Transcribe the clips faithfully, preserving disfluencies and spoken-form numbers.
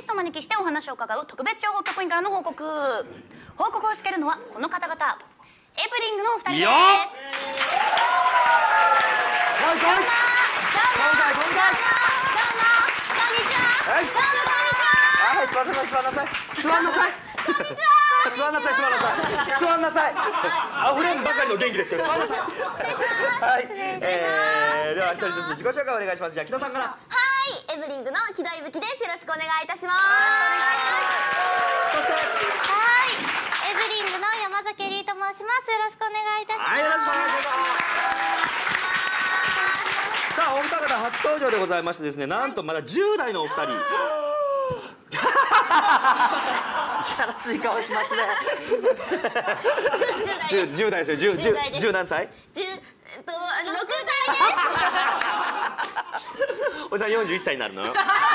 ストをお招きしてお話を伺う特別情報局員からの報告。報告をしているのはこの方々、エイプリングのお二人です。よっ。 来い来い。今回今回。 どうもこんにちは。どうもはい、座んなさい座んなさい座んなさい。 こんにちは。 座んなさい座んなさい座んなさい。溢れんばかりの元気ですけど座んなさい。はい。えー、では一人ずつ自己紹介お願いします。じゃあ木戸さんから。 はい、エブリングの木戸いぶきです。よろしくお願いいたします。 そして。 はい、エブリングの山崎エリーと申します。よろしくお願いいたします。 はい、よろしくお願いします。さあ、お二方初登場でございましてですね、なんとまだじゅう代のお二人。いやらしい顔しますね。じゅう代ですよ。じゅう何歳？ じゅうえっとろくさいです。 おじさんよんじゅういっさいになるのよ。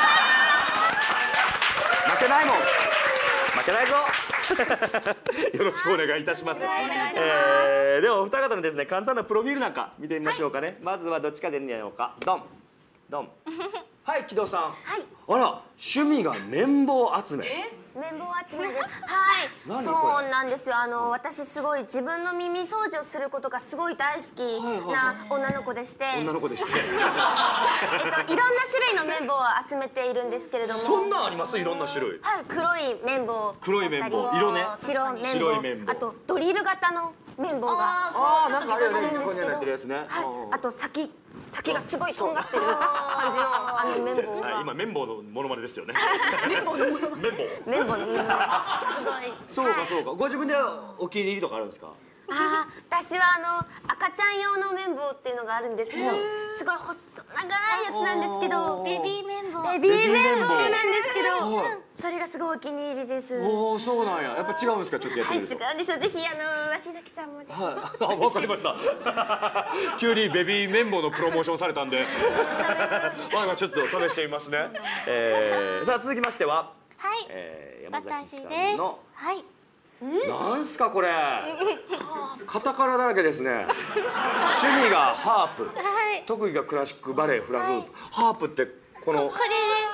負けないもん。負けないぞ。よろしくお願いいたします。えー、ではお二方のですね簡単なプロフィールなんか見てみましょうかね。はい、まずはどっちかでやろうか。ドンドン。はい、木戸さん。はい。あら、趣味が綿棒集め。 綿棒集めです。はい。そうなんですよ。あの私すごい自分の耳掃除をすることがすごい大好きな女の子でして。 女の子でして。 えっといろんな種類の綿棒を集めているんですけれども。 そんなんあります？いろんな種類。 はい、黒い綿棒。 黒い綿棒。色ね。 白綿棒。 白い綿棒。 あとドリル型の綿棒が。 ああ、なんかあれよね。ここになってるやつね。 はい。あと先。先がすごいとんがってる感じのあの綿棒が。 今綿棒のモノマネですよね。綿棒のモノマネ。 綿棒の綿棒。 すごい。そうかそうか。ご自分でお気に入りとかあるんですか？ ああ、私はあの赤ちゃん用の綿棒っていうのがあるんですけど、すごい細長いやつなんですけど、 ベビー綿棒。 ベビー綿棒なんですけど、それがすごいお気に入りです。 おお、そうなんや。やっぱ違うんですか？ちょっとやってはい、 みると。 違うんですよ。ぜひあの鷲崎さんもぜひ。 はい。あ、わかりました。急にベビー綿棒のプロモーションされたんで、まあちょっと試してみますね。えー、さあ続きましては、 はい、 えー、山崎さ私です。 んの。 はい。 なんすかこれ。カタカナだらけですね。趣味がハープ、 はい、 特技がクラシックバレエ、フラフープ。ハープってこのこれです。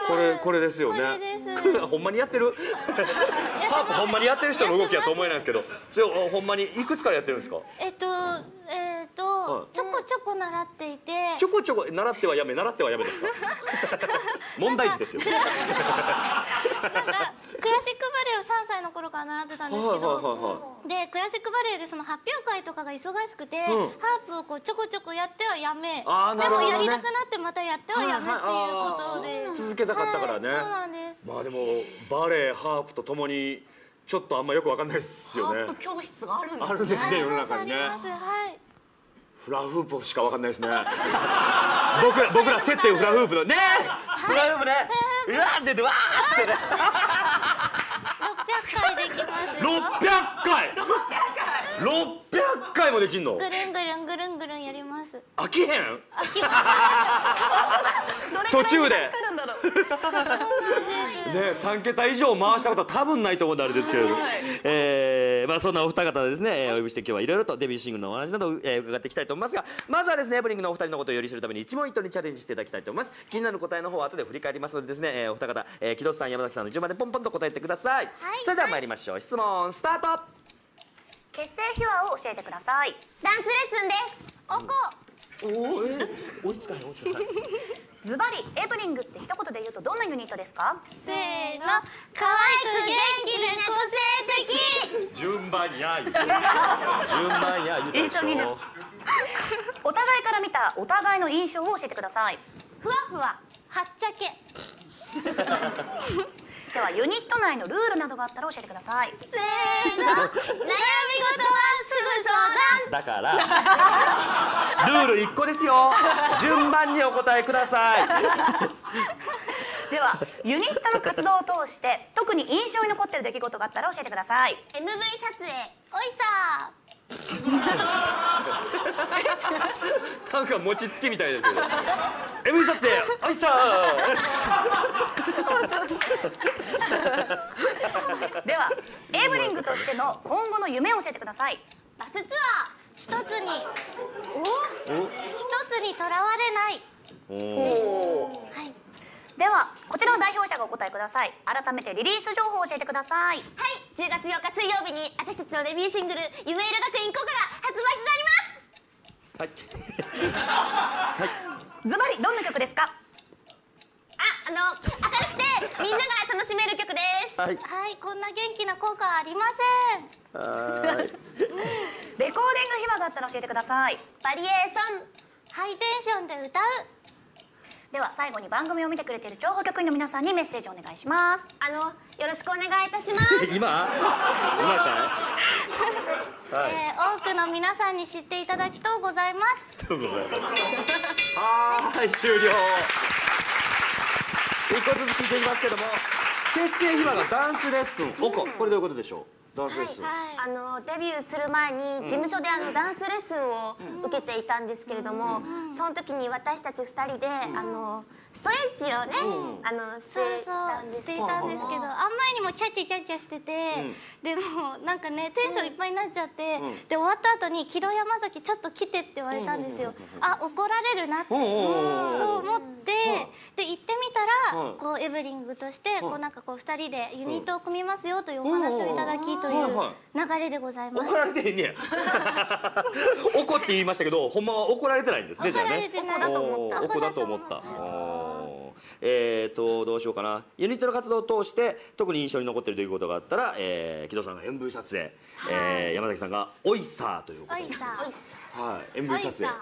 これこれですよね。 これです。 ほんまにやってる？ハープほんまにやってる人の動きやと思えないですけど、それをほんまにいくつからやってるんですか？ えっとえっとちょこちょこ習っていて。 ちょこちょこ習ってはやめ、習ってはやめですか？問題児ですよ。 なんかクラシックバレエをさんさいの頃から習ってたんですけど、でクラシックバレエでその発表会とかが忙しくて、ハープをこうちょこちょこやってはやめ、でもやりたくなってまたやってはやめっていうことで続けたかったからね。 そうなんです。 まあでもバレエ、ハープとともにちょっとあんまよくわかんないですよね。 ハープ教室があるんですね。 あるんですね、世の中にね。 あります。はい。 フラフープしかわかんないですね。僕ら僕ら接点フラフープのね、フラフープね、うわーって出てわーってね。 ろっぴゃっかいできますよ。 ろっぴゃっかい。ろっぴゃっかいもできんの？ ぐるんぐるんぐるんぐるんやります。 飽きへん？ 飽きます。 途中で。 そうね、三桁以上回したことは多分ないと思うんであれですけれども、えー、まあそんなお二方ですね、えー、お呼びして今日はいろいろとデビューシングルのお話などを、えー、伺っていきたいと思いますが、まずはですねエブリングのお二人のことをより知るために一問一答にチャレンジしていただきたいと思います。気になる答えの方は後で振り返りますのでですね、えー、お二方、えー、木戸さん、山崎さんの順番でポンポンと答えてください。はい、それでは参りましょう。質問スタート。 結成秘話を教えてください。 ダンスレッスンです。 おこ。 おお、えー、追いつかない追いつかない。 ズバリエブリングって一言で言うとどんなユニットですか？ せーの、可愛く元気で個性的。 順番や言うて順番や言うて一緒にいる。お互いから見たお互いの印象を教えてください。 ふわふわ、はっちゃけ。 ではユニット内のルールなどがあったら教えてください。 せーの、悩み事はすぐ相談。 だからルールいっこですよ。順番にお答えください。 ではユニットの活動を通して特に印象に残っている出来事があったら教えてください。 エムブイ 撮影。 おいさなんか餅つきみたいですけど。エムブイ 撮影、おいしょー。ではエブリングとしての今後の夢を教えてください。 バスツアー。 一つにお一つにとらわれない。 おお。 はい。 ではこちらの代表者が答えください。改めてリリース情報を教えてください。 はい、じゅうがつようか水曜日に私たちのデビューシングル「夢色学院校歌」が発売となります。 はい。 ズバリどんな曲ですか？ あ、あの明るくてみんなが楽しめる曲です。 はい。 はい、こんな元気な効果はありません。 はい。 レコーディング秘話があったら教えてください。 バリエーション。 ハイテンションで歌う。 では最後に番組を見てくれている情報局員の皆さんにメッセージをお願いします。 あのよろしくお願いいたします。 今？今かい？はい。 えー、多くの皆さんに知っていただきとうございます。 どうもはーい、終了。一個ずつ聞いていきますけども、結成秘話がダンスレッスンおこ、これどういうことでしょう？ダンスレッスン。 あのデビューする前に事務所であのダンスレッスンを受けていたんですけれども、その時に私たちふたりであのストレッチをね、あのしてそうたんですそうしていたんですけど、あんまりにもキャッキャキャッキャしてて、でもなんかねテンションいっぱいになっちゃって、で終わった後に木戸山崎ちょっと来てって言われたんですよ。あ、怒られるなってそう思って、で行ってみたらこうエブリングとしてこうなんかこうふたりでユニットを組みますよというお話をいただきという流れでございます。 怒られてへんねや。怒って言いましたけど、ほんまは怒られてないんですね。じゃあね。 怒られてない。 怒だと思った。えーとどうしようかな。ユニットの活動を通して特に印象に残っているということがあったら、えー、木戸さんが エムブイ 撮影、えー、山崎さんがオイサーということで。 おいさはい、エムブイ 撮影。 はい、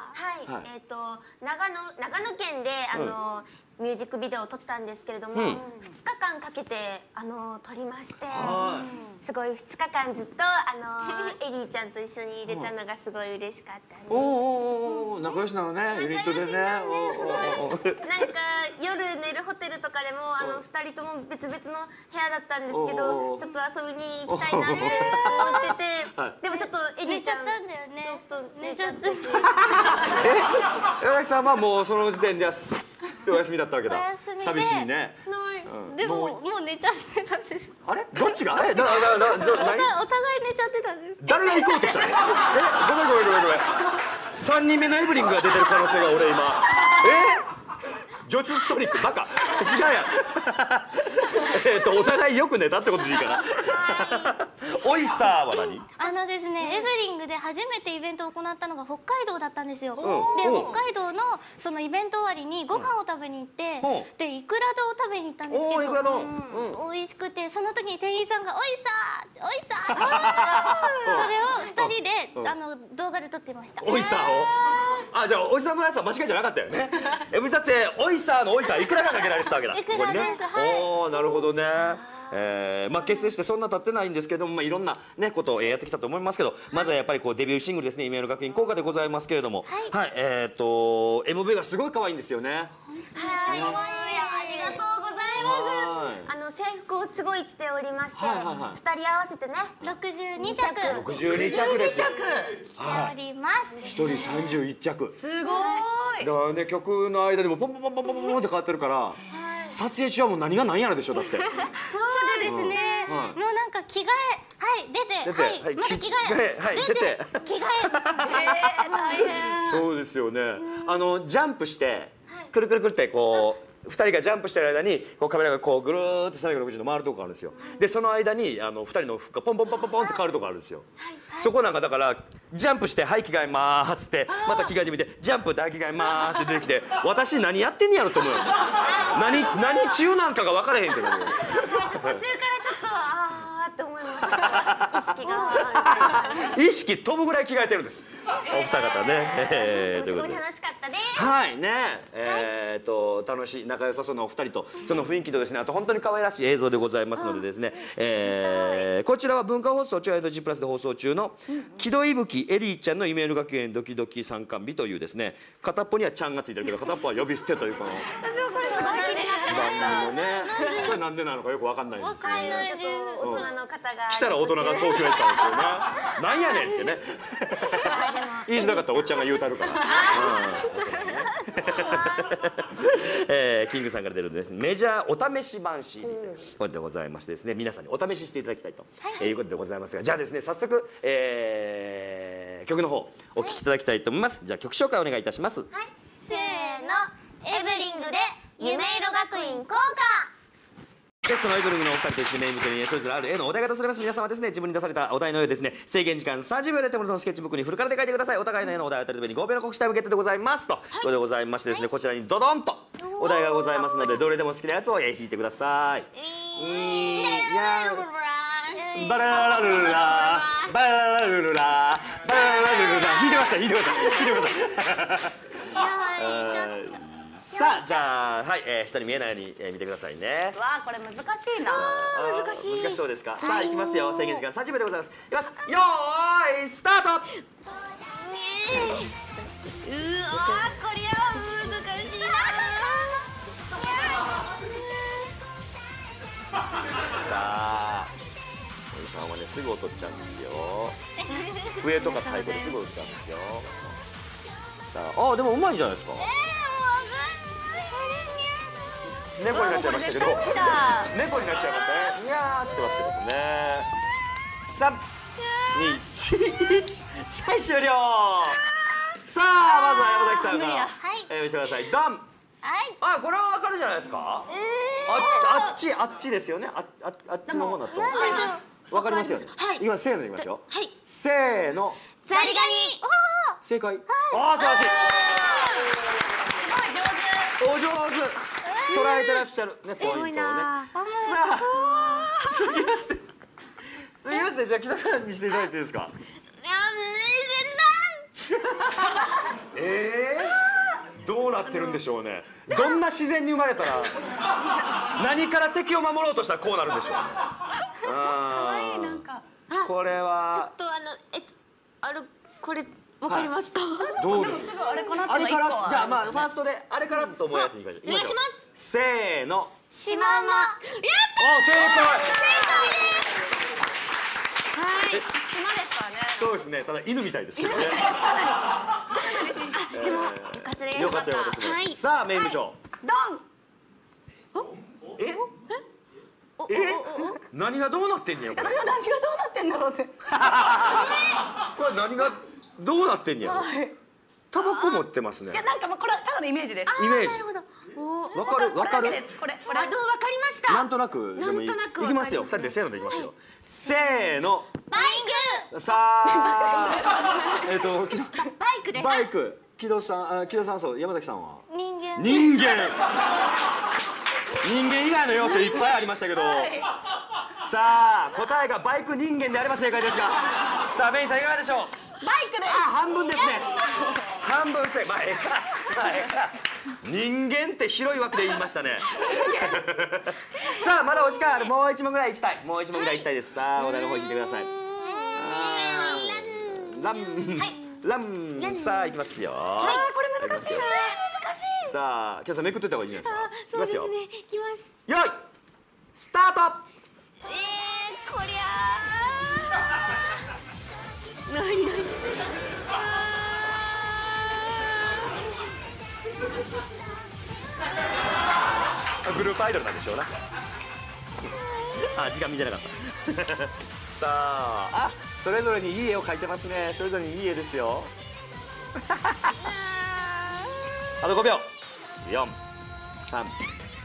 えっと長野長野県であのミュージックビデオを撮ったんですけれども、ふつかかんかけてあの撮りまして、すごいふつかかんずっとあのエリーちゃんと一緒にいれたのがすごい嬉しかったんです。 おーおーおー仲良しなのね、ユニットでね。 なんか夜寝るホテルとかでもあのふたりとも別々の部屋だったんですけど、ちょっと遊びに行きたいなって思ってて、でもちょっとエリーちゃん寝ちゃったんだよね。 ちょっと寝ちゃってて。 山崎さんはもうその時点ではお休みだったわけだ。 お休みで寂しいね。 でももう寝ちゃってたんです。 あれどっちが？え、ななななお互い寝ちゃってたんです。 誰が行こうとしたの？え、ごめんごめんごめんごめん。三人目のエブリングが出てる可能性が俺今。え？ジョチストリップバカ。違うやん。えっとお互いよく寝たってことでいいかな。オイサーは何？ あのですね、エブリングで初めてイベントを行ったのが北海道だったんですよ。で、北海道のそのイベント終わりにご飯を食べに行って、でイクラ丼を食べに行ったんですけど、 おーイクラ丼。 美味しくて、その時に店員さんが「おいさーおいさー」それをふたりであの動画で撮ってました。 オイサーを。あ、じゃあおじさんのやつは間違いじゃなかったよね。エブ撮影オイサーのオイサーいくらがかけられてたわけだ。 いくらです。はい。 おお、なるほどね。えー、まあ結成してそんな経ってないんですけども、まあいろんなねことをやってきたと思いますけど、まずはやっぱりこうデビューシングルですね、夢の学院校歌でございますけれども、はい、えっと エムブイ がすごい可愛いんですよね。 はい、ありがとうございます。あの制服をすごい着ておりまして、二人合わせてね、 ろくじゅうにちゃくろくじゅうにちゃくですよ。 着ております。 一人さんじゅういっちゃく。 すごい。 だからね、曲の間でもポンポンポンポンポンポンって変わってるから、撮影中はもう何が何やらでしょだって。 そうですね。もうなんか着替え、はい出て、はいまた着替え、 はい出て、 着替え。 そうですよね。あのジャンプしてくるくるくるってこう。ふたりがジャンプしてる間にこうカメラがこうぐるーってさんびゃくろくじゅうど回るとこがあるんですよ。でその間にあのふたりの服がポンポンポンポンポンって変わるとこがあるんですよ。そこなんかだからジャンプして「はい着替えます」ってまた着替えてみて「ジャンプではい着替えます」って出てきて私何やってんねやろと思うよ。何何中なんかが分からへんけど。 途中からちょっとあーって思いました。意識が意識飛ぶぐらい着替えてるんです。お二方ね。 すごい楽しかったです。 はいね、えっと楽しい仲良さそうなお二人とその雰囲気とですね、あと本当に可愛らしい映像でございますのでですね、えーこちらは文化放送チュアイド G プラスで放送中の木戸いぶきエリーちゃんの夢の学園ドキドキ参観日というですね、片っぽにはちゃんがついてるけど片っぽは呼び捨てというこの私もこれすごい気になってました。 番組のね、これなんでなのかよくわかんないんですけど、 はい、ちょっと大人の方が来たら大人がそう決めたんですよね。なんやねんってね。言いづらかったらおっちゃんが言うたるから。えー、キングさんから出るですね、メジャーお試し版 シーディー これでございましてですね、皆さんにお試ししていただきたいと、はい、いうことでございますが、じゃあですね早速、えー、曲の方お聴きいただきたいと思います。じゃあ曲紹介お願いいたします。 はい、せーの、エブリングで夢色学院校歌。 ゲストのエブリングのお二人とですね、メイン部長にそれぞれある絵のお題が出されます。皆様はですね、自分に出されたお題の絵をですね、制限時間さんじゅうびょうで手元のスケッチブックにフルカラーで書いてください。お互いの絵のお題を当たるためにごびょうの告知タイムゲットでございますと、はい、これでございましてですね、こちらにドドンとお題がございますので、どれでも好きなやつを引いてください。いやバラララルラバラララルラバラララルラ引いてました引いてました引いてましたさあじゃあはい、えー、下に見えないように、えー、見てくださいね。 わあこれ難しいな。 難しい。 難しそうですか。さあ行きますよ。制限時間さんじゅうびょうでございます。いきます。よーいスタート。 うわこれは難しいな。 さあ森さんはねすぐ劣っちゃうんですよ。笛とか太鼓ですぐ劣っちゃうんですよ。さああでもうまいじゃないですか。猫になっちゃいましたけど、猫になっちゃいましたね。にゃーっつってますけどもね。さん、に、いち、試合終了。さあまずは山崎さんがえ見せてください。ドン。 はい。 あこれはわかるじゃないですか。ああっちあっちですよね。あああっちの方だと。わかりますよね。いきますせーのでいきますよ。 はい。 せーの。 ザリガニ。 正解。ああ素晴らしい。 すごい上手。 お上手。捉えてらっしゃるねポイントをね。さあ続きまして続きましてじゃあ北さんにしていただいていいですか。ええどうなってるんでしょうね。どんな自然に生まれたら何から敵を守ろうとしたらこうなるんでしょうね。可愛いなんかこれはちょっとあのえっとあれこれわかりますか。 どうです。 すぐあれかなってあれかのが一個はらじゃあまあファーストであれからと思うやつにいきましょう。 お願いします。 せーの。 シマウマ。 やっあ正解。 はい。 島ですからね。 そうですね。ただ犬みたいですけどね。 でもよかったです。 よかったよかったです。 はい。 さあメイン部長。 ドン。 え？え？何がどうなってんねやこれ。 私は何がどうなってんだろうって。 これ何がどうなってんねやろ。タバコ持ってますねいや。なんかまあこれはただのイメージです。 イメージなるほど。おお。 わかるわかる。 これこれあ、でもわかりました。 なんとなくでもいい。 なんとなくいきますよ。二人でせーのでいきますよ。せーの。 バイさあえっとク。バイクです。 バイク。木戸さんあ木戸さんそう山崎さんは。 人間。 人間。人間以外の要素いっぱいありましたけど。さあ答えがバイク人間であれば正解ですが。さあメインさんいかがでしょう。 バイクです。 あ半分ですね。半分せまあええかまあええか。人間って広い枠で言いましたね。さあまだお時間ある。もう一問ぐらい行きたい。もう一問ぐらい行きたいです。さあお題の方聞いてください。ランランさあ行きますよ。 あこれ難しいな。難しい。 さあ今日さんめくっといた方がいいんじゃないですか。 そうですね。いきます。 よいスタート。 えー、こりゃー。なになに。 グループアイドルなんでしょうな。あ時間見てなかった。さああそれぞれにいい絵を描いてますね。それぞれにいい絵ですよ。あとごびょう。よん、さん、に、い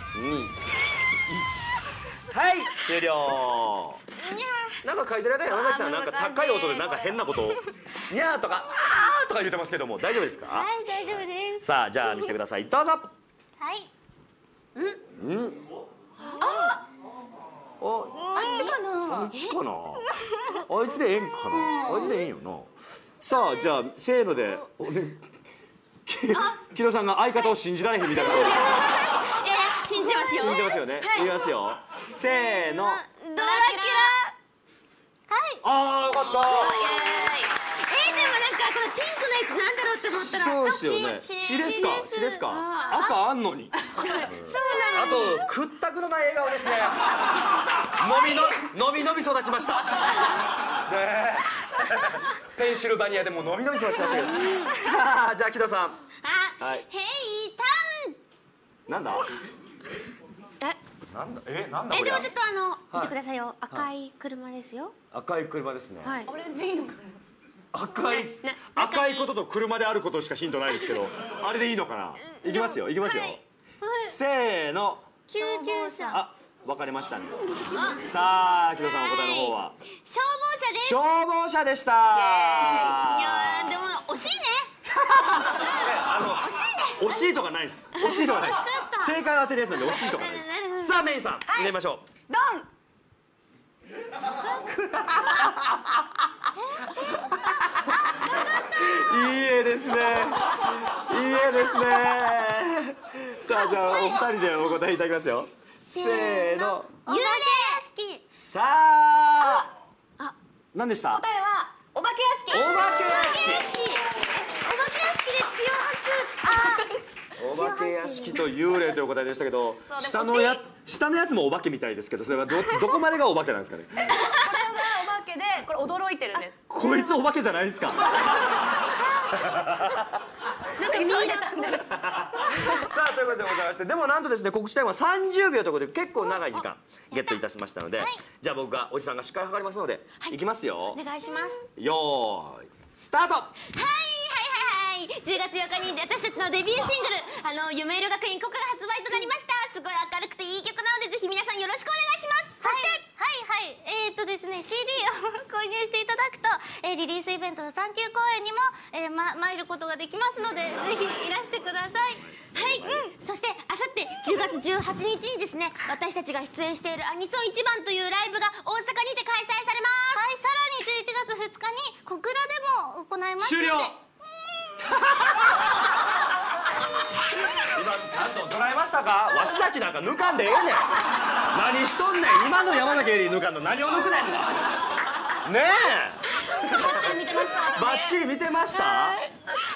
ち。はい終了。なんか書いてる間山崎さんなんか高い音でなんか変なことをにゃーとかあーとか言ってますけども大丈夫ですか。 はい大丈夫です。 さあじゃあ見せてくださいどうぞ。 はい。 うんあおあっちかな。 あいつかなあいつでええんかなあいつでええんよな。さあじゃあせーのでおね木戸さんが相方を信じられへんみたいないやいや信じてますよ。 信じてますよね。いきますよせーの。 ドラキュラ。 あーよかった。 えー、でもなんかこのピンクのやつなんだろうって思ったら。 そうですよね。血ですか血ですか。赤あんのに。 そうなあのに。 と屈託のない笑顔ですね。のびののびのび育ちました。ねえペンシルバニアでものびのび育ちましたけど。さあじゃあ木戸さん。 あ、 はいヘイタなんだ。 ン。え、 なんだえなんだえこれ。 でもちょっとあのはい見てくださいよ。赤い車ですよ。 赤い車ですね。 はい。 これでいいのかな。 赤いな赤いことと車であることしかヒントないですけど、あれでいいのかな。いきますよいきますよ。せーの。 救急車。 あ分かれましたね。さあ木戸さんお答えの方は消防車です。 消防車でした。 いやーでも惜しいね。 あの惜しいとかないです。惜しいとかないです。正解は当てるやつなんで惜しいとかないです。さあメインさん入れましょう。 ドン。 いい絵ですね。いい絵ですね。さあじゃあお二人でお答えいただきますよ。せーの。 幽霊屋敷。 さあ。あ、何でした。 答えはお化け屋敷。 お化け屋敷。 え、お化け屋敷で血を吐く。 お化け屋敷と幽霊という答えでしたけど、下のや下のやつもお化けみたいですけど、それはどどこまでがお化けなんですかね。 これがお化けで、これ驚いてるんです。 こいつお化けじゃないですか。 なんか見入れたんで。 さあということでございまして、でもなんとですね告知タイムはさんじゅうびょうということで結構長い時間ゲットいたしましたので、じゃあ僕がおじさんがしっかり測りますので、いきますよ。 お願いします。 よーいスタート。 はいはいはいはい。じゅうがつようかに私たちのデビューシングル「あの夢色学園」ここが発売となりました。すごい明るくていい曲なのでぜひ皆さんよろしくお願いします。そしてはいはいえー、っとですね シーディー を購入していただくと、えー、リリースイベントのサンキュー公演にも、えーま、参ることができますのでぜひいらしてください。 はい、うん、そしてあさってじゅうがつじゅうはちにちにですね私たちが出演しているアニソン一番というライブが大阪にて開催されます。 はい、さらにじゅういちがつふつかに小倉でも行いますので。 終了。今ちゃんと捉えましたか。鷲崎なんか抜かんでええねん。何しとんねん。今の山崎エリー抜かんの何を抜くねんな。ねえ。 バッチリ見てました。 バッチリ見てました。ね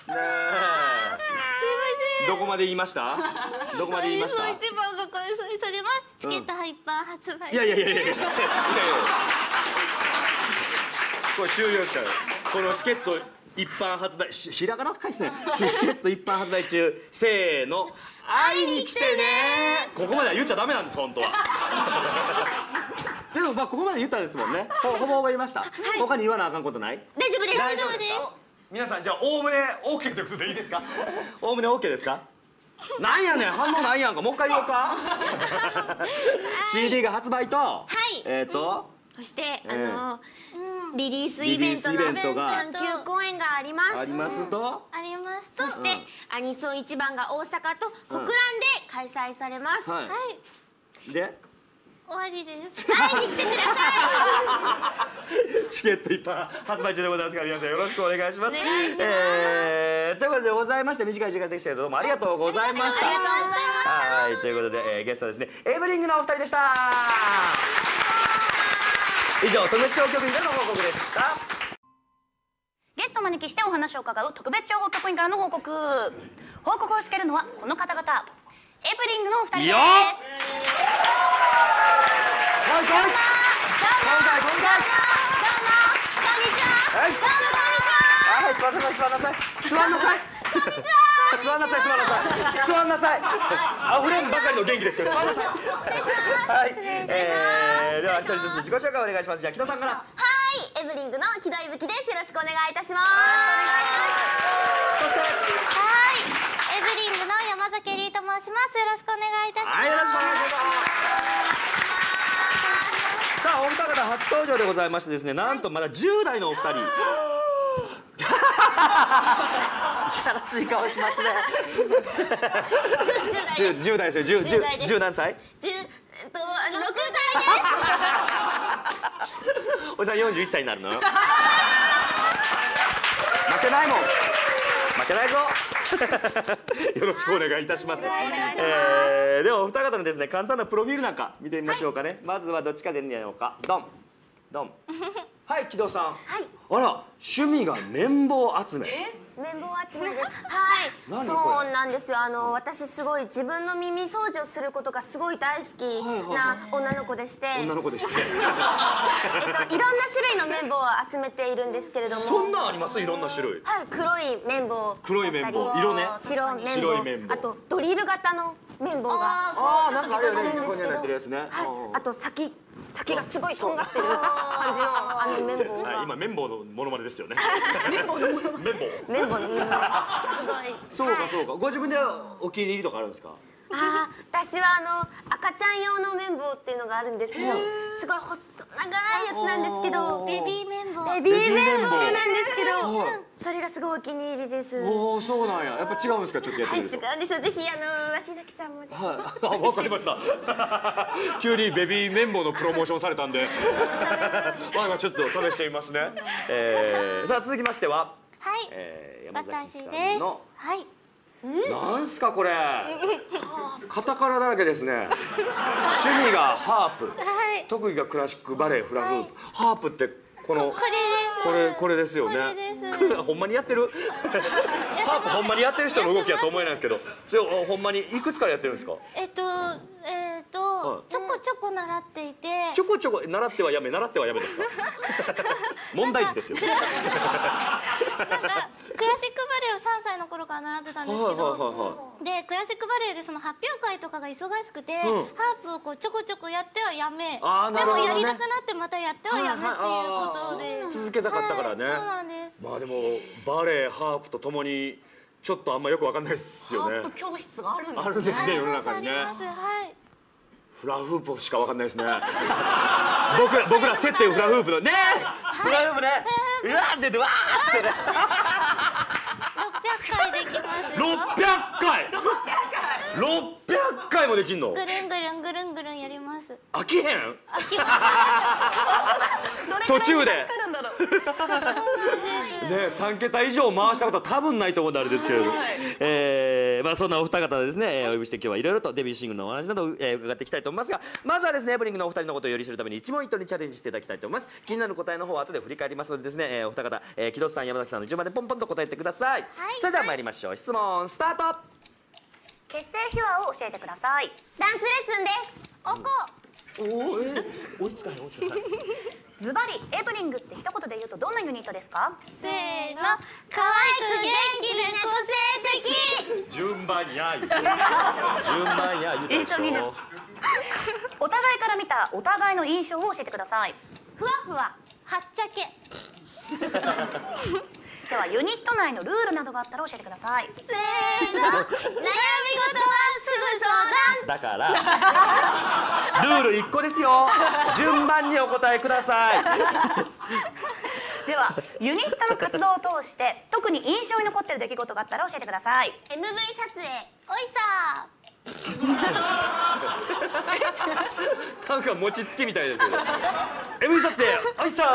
え。どこまで言いました。どこまで言いました。 アニソン一番が開催されます。チケットハイパー発売。 いやいやいやいやいやいやいや。これ終了ですから。このチケット一般発売、ひひらがな深いですね。チケット一般発売中。せーの。会いに来てね。ここまでは言っちゃダメなんです本当は。でもまあここまで言ったんですもんね。ほほぼほぼ言いました。他に言わなあかんことない。 大丈夫です。 大丈夫ですか。皆さんじゃあおおむね オーケー ということでいいですか。おおむね オーケー ですか。なんやねん反応ないやんか。もう一回言おうか。シーディー が発売と、 はいえっとそしてあのリリースイベントのリリースイベントがサンキュー公演があります。 ありますと、 ありますと。 そしてアニソン一番が大阪と小倉で開催されます。 ははいい。で終わりです。 会いに来てください。 チケット一般発売中でございますから皆さんよろしくお願いします。 お願いしますえーということでございまして短い時間でしたけどどうもありがとうございました。 ありがとうございます。 はいということで、えー、ゲストはですねエブリングのお二人でした。以上特別超局員からの報告でした。 ゲストをお招きしてお話を伺う特別情報局員からの報告。報告をしているのはこの方々、エブリングのお二人です。 よっ来い来い。今回今回。 どうもこんにちは。 はい。 どうもこんにちは。 はい座んなさい座んなさい座んなさい。こんにちは。座んなさい座んなさい座んなさい。溢れんばかりの元気ですけど座んなさい。はい。えー、では一人ずつ自己紹介お願いします。じゃあ木戸さんから。 はい、エブリングの木戸いぶきです。よろしくお願いいたします。 そして。 はいエブリングの山崎エリーと申します。よろしくお願いいたします。 はいよろしくお願いします。さあお二方初登場でございましてですねなんとまだじゅう代のお二人。いやらしい顔しますね。じゅう代ですよ。じゅう何歳？ じゅうえっとろくさいです。 おじさんよんじゅういっさいになるのよ。負けないもん。負けないぞ。よろしくお願いいたします。えー、ではお二方のですね簡単なプロフィールなんか見てみましょうかね。はい、まずはどっちかで見ようか。ドンドン。はい木戸さん。はい。あら趣味が綿棒集め。 綿棒集めです。はい。 何そうなんですよ。あの私すごい自分の耳掃除をすることがすごい大好きな女の子でして。 女の子でして。 えっといろんな種類の綿棒を集めているんですけれども。 そんなんあります？いろんな種類。 はい。黒い綿棒。 黒い綿棒。色ね。 白綿棒。 白い綿棒。 あとドリル型の綿棒が。 ああなんかあるよね。 こここになってるやつね。 はい。あと先先がすごいとんがってる感じのあの綿棒が。 今綿棒のモノマネですよね。綿棒の綿棒。 綿棒の綿棒。すごい。 そうかそうか。ご自分でお気に入りとかあるんですか？ ああ、私はあの赤ちゃん用の綿棒っていうのがあるんですけど、すごい細長いやつなんですけど、 ベビー綿棒。 ベビー綿棒なんですけど、それがすごいお気に入りです。 おお、そうなんや。やっぱ違うんですか、ちょっとやっはい、違てみると。 うんですよ。ぜひあの鷲崎さんもぜひ。 はい、あ、わかりました。急にベビー綿棒のプロモーションされたんで、まあちょっと試してみますね。えー、さあ続きましては、 はい、 えー、山崎さ私ですんの。 はい。 なんすかこれ。カタカナだらけですね。趣味がハープ、 はい、 特技がクラシックバレエ、フラフープ。ハープってこのこれですこれこれですよね。 これですほんまにやってる？ハープほんまにやってる人の動きやと思えないんですけど、それをほんまにいくつからやってるんですか？ えっとえっと、 はいちょこちょこ習っていて、 ちょこちょこ習ってはやめ、習ってはやめですか？問題児ですよ。 なんかクラシックバレエをさんさいの頃から習ってたんですけはいはいはいど、 はでクラシックバレエでその発表会とかが忙しくて、 んハープをこうちょこちょこやってはやめ、 あーなでるほどねもやりたくなってまたやってはやめっていうことで、 続けたかったからね。 はい、そうなんです。 まあでもバレエ、ハープとともにちょっとあんまよくわかんないですよね。 ハープ教室があるんですね。 あるんですね、世の中にね。 あります、はい。 フラフープしかわかんないですね。僕ら僕ら接点フラフープのね、フラフープね、うわーってでわーってね。 ろっぴゃっかいできますよ。 ろっぴゃっかい。ろっぴゃっかいもできんの？ ぐるんぐるんぐるんぐるんやります。 飽きへん？ どれくらい途中でかかるんだろう。 ね、さんけた以上回したことは多分ないと思うんであれですけれども、えーまあ、そんなお二方ですね、えーお呼びして今日はいろいろとデビューシングルのお話などを、えー伺っていきたいと思いますが、まずはですねエブリングのお二人のことをより知るために一問一答にチャレンジしていただきたいと思います。気になる答えの方は後で振り返りますのでですね、えーお二方、えー、木戸さん、山崎さんの順番でポンポンと答えてください。それでは参りましょう。質問スタート。 結成秘話を教えてください。 ダンスレッスンです。 おこ。 おお、えー、追いつかへん追いつかへん。 ズバリエブリングって一言で言うとどんなユニットですか？ せーの、可愛く元気で個性的。 順番や言うて順番や言うてでし一緒にいるょ。 お互いから見たお互いの印象を教えてください。 ふわふわ、はっちゃけ。 ではユニット内のルールなどがあったら教えてください。 せーの、悩み事はすぐ相談。 だからルールいっこですよ。順番にお答えください。 ではユニットの活動を通して特に印象に残っている出来事があったら教えてください。 エムブイ 撮影。 おいさなんか餅つきみたいですけど。エムビー 撮影、おいしょ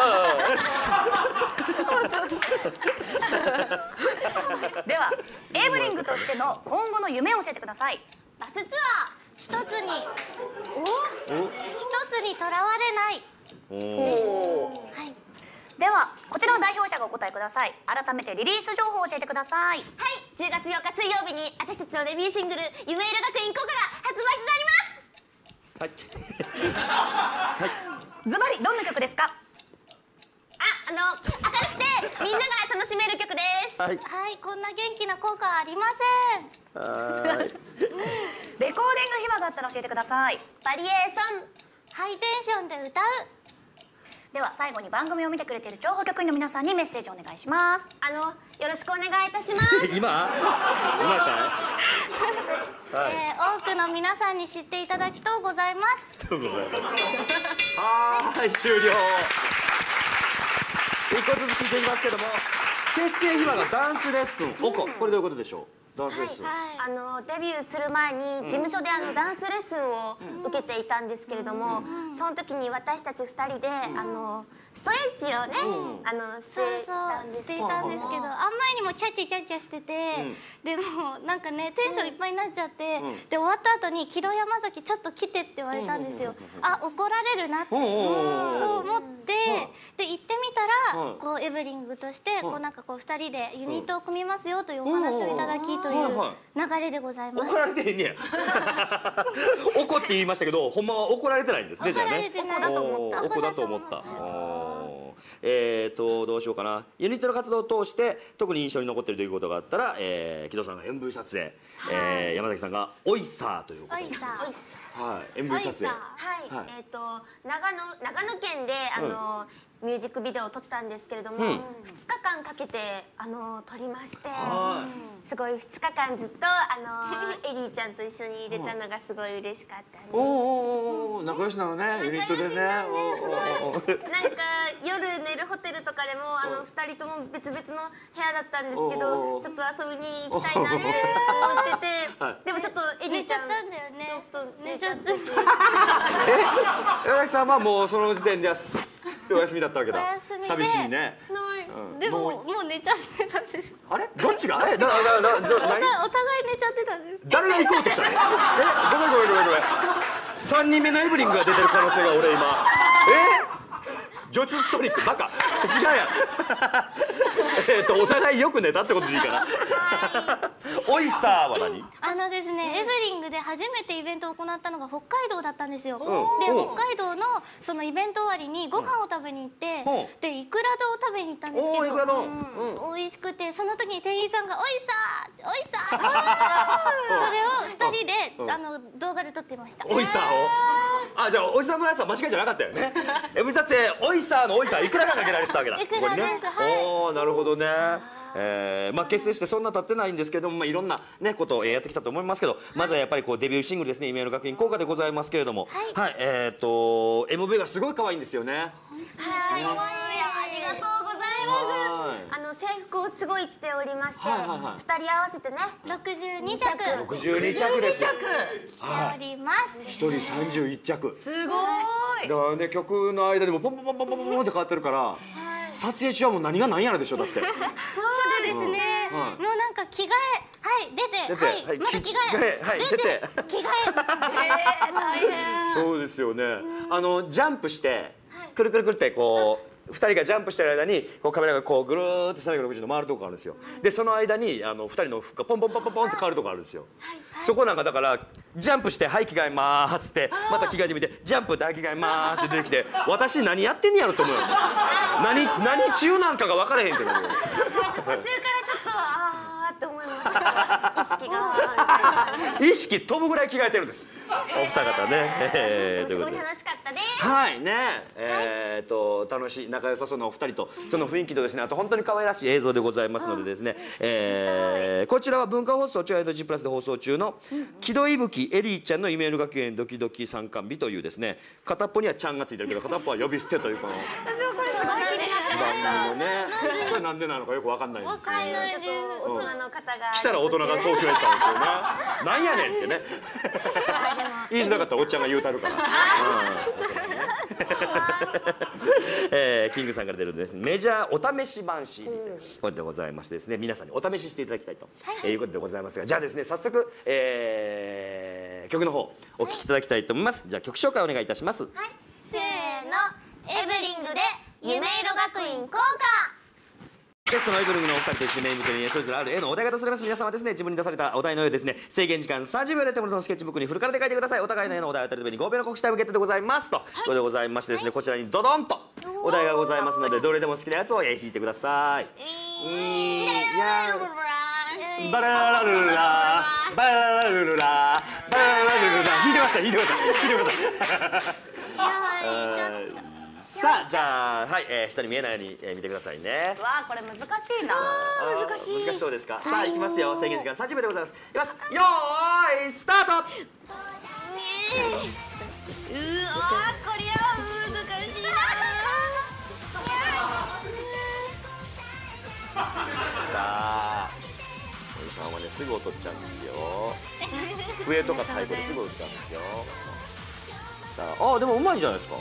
ではエブリングとしての今後の夢を教えてください。 バスツアー。 一つに、お、一つにとらわれない。はい。 ではこちらの代表者がお答えください。改めてリリース情報を教えてください。 はい、じゅうがつようか水曜日に私たちのデビューシングル「夢色学院校歌」が発売となります。 はい。 ズバリどんな曲ですか？ あ、あの明るくてみんなが楽しめる曲です。 はい。 はい、こんな元気な効果はありません。 はい。 レコーディング秘話があったら教えてください。 バリエーション。 ハイテンションで歌う。 では最後に番組を見てくれている情報局員の皆さんにメッセージをお願いします。 あのよろしくお願いいたします。 今？今かい？はい。 えー、多くの皆さんに知っていただきとうございます。 どうもはーい、終了。一個ずつ聞いてみますけども、結成秘話がダンスレッスンおこ、これどういうことでしょう？ダンスレッスン。 あのデビューする前に事務所であのダンスレッスンを受けていたんですけれども、その時に私たちふたりであのストレッチをね、あのしそうてたそうんですしていたんですけど、あんまりにもキャッキャキャッキャしてて、でもなんかねテンションいっぱいになっちゃって、で終わった後に木戸山崎ちょっと来てって言われたんですよ。あ、怒られるなってそう思って、で行ってみたらこうエブリングとしてこうなんかこうふたりでユニットを組みますよというお話をいただきという流れでございます。 怒られてへんねや。怒って言いましたけど、ほんまは怒られてないんですね。じゃあね。 怒られてないと思ったおー怒だと思った。あーえっとどうしようかな。ユニットの活動を通して特に印象に残っているということがあったら、えー、木戸さんが エムブイ 撮影、えー、山崎さんがオイサーということで。 おいさおいっすはい、エムブイ 撮影。 はい、 はいえっ、と長野長野県であの、ミュージックビデオを撮ったんですけれども、 うんふつかかんかけてあの撮りまして、 はすごいふつかかんずっとあのエリーちゃんと一緒にいれたのがすごい嬉しかったです。 おーおーおー仲良しなのね、ユニットでね。 仲おーおーおーなんか夜寝るホテルとかでもあのふたりとも別々の部屋だったんですけど、 おうちょっと遊びに行きたいなって思ってて、 はいでもちょっとエリーちゃん寝ちゃったんだよね。 ちょっと寝ちゃっててえ、山崎さんはもうその時点ではすお休みだったわけだ。 お休みで寂しいね。うんでもももう寝ちゃってたんです。 あれどっちが？え、だだだだお互い何？ お互い寝ちゃってたんです。 誰が行こうとしたの？え、ごめんごめんごめんごめん。三人目のエブリンが出てる可能性が俺今。え？ジョチストリックバカ。違うやん。えっとお互いよく寝たってことでいいかな。オイサーは何？ あのですね、エブリングで初めてイベントを行ったのが北海道だったんですよ。で、 うん北海道のそのイベント終わりにご飯を食べに行ってうん、 でイクラ丼を食べに行ったんですけど、 おーイクラ丼うん美味しくて、その時に店員さんが「おいさーおいさー」って言ったからそれをふたりうんであの動画で撮ってました。 オイサーを。あ、じゃあオイサーのやつは間違いじゃなかったよね。エブリ撮影オイサーのオイサーいくらがかけられてたわけだ。 いくらですここにねはいおお、なるほどね。えーまあ、結成してそんな経ってないんですけども、まあ、いろんな、ね、ことをえーやってきたと思いますけど、まずはやっぱりこうデビューシングルですね「夢の学院校歌」でございますけれども、はいえー、と エムブイ がすごい可愛いんですよね。 はい、ありがとうございます。あの制服をすごい着ておりまして、 はいはいはい二人合わせてね、 ろくじゅうにちゃくろくじゅうにちゃくですよ。 着ております。 一人さんじゅういっちゃく。 すごい。 だからね、曲の間でもポンポンポンポンポンポンって変わってるから、撮影中はもう何が何やらでしょだって。 そうですね。 うんはいもうなんか着替え、はい出て、 出てはいはいまた着替着替ええ、 はい出て出て着替え。 えー、大変。 そうですよね。あのジャンプしてくるくるくるってこう。ふたりがジャンプしてる間にこうカメラがこうぐるーってさんびゃくろくじゅうど回るとこがあるんですよ。でその間にあのふたりの服がポンポンポンポンポンって変わるとこあるんですよ。そこなんかだからジャンプして「はい着替えます」ってまた着替えてみて「ジャンプではい着替えます」って出てきて私何やってんねやろと思うよ。何何中なんかが分からへんってなるよ。 途中からちょっとあーって思いました。意識が。 意識飛ぶぐらい着替えてるんです。お二方ね。えーということですごい楽しかったです。 はいね、えー、と楽しい仲良さそうなお二人とその雰囲気とですね、あと本当に可愛らしい映像でございますのでですね、えーこちらは文化放送チョアイド G プラスで放送中の木戸いぶきエリーちゃんの夢の学園ドキドキ参観日というですね、片っぽにはちゃんがついてるけど片っぽは呼び捨てというこの私もこれすごい気になって番組のね、これなんでなのかよくわかんないんですけど、 わかんないちょっと大人の方が来たら大人がそう決めてたんですよね。なんやねんってね。言いづらかったらおっちゃんが言うたるから。えーキングさんから出るですね、メジャーお試し版 シーディー でこれでございましてですね、皆さんにお試ししていただきたいと、えーいうことでございますが、じゃあですね早速、えー曲の方お聴きいただきたいと思います。じゃあ曲紹介お願いいたします。 せーの、エブリングで夢色学院校歌。 ゲストのエブリングのお二人とですね、メイン向けにそれぞれある絵のお題が出されます。皆様はですね、自分に出されたお題の絵をですね、制限時間さんじゅうびょうで手元のスケッチブックにフルカラーで書いてください。お互いの絵のお題を当たるためにごびょうの告知タイムゲットでございますと、これでございましてですね、こちらにドドンとお題がございますので、どれでも好きなやつをえー引いてください。いやーバラララルルラーバラララルルラーバラララルルラー引いてください引いてください引いてください。 よいしょ。 さあじゃあはい、えー、人に見えないように、えー見てくださいね。 わあこれ難しいな。 難しい難しそうですか。さあ行きますよ。制限時間さんじゅうびょうでございます。いきます。よーいスタート。 うわー、これは難しいな。 さあおじさんはねすぐ踊っちゃうんですよ。笛とか太鼓ですぐ踊っちゃうんですよ。さああでもうまいじゃないですか。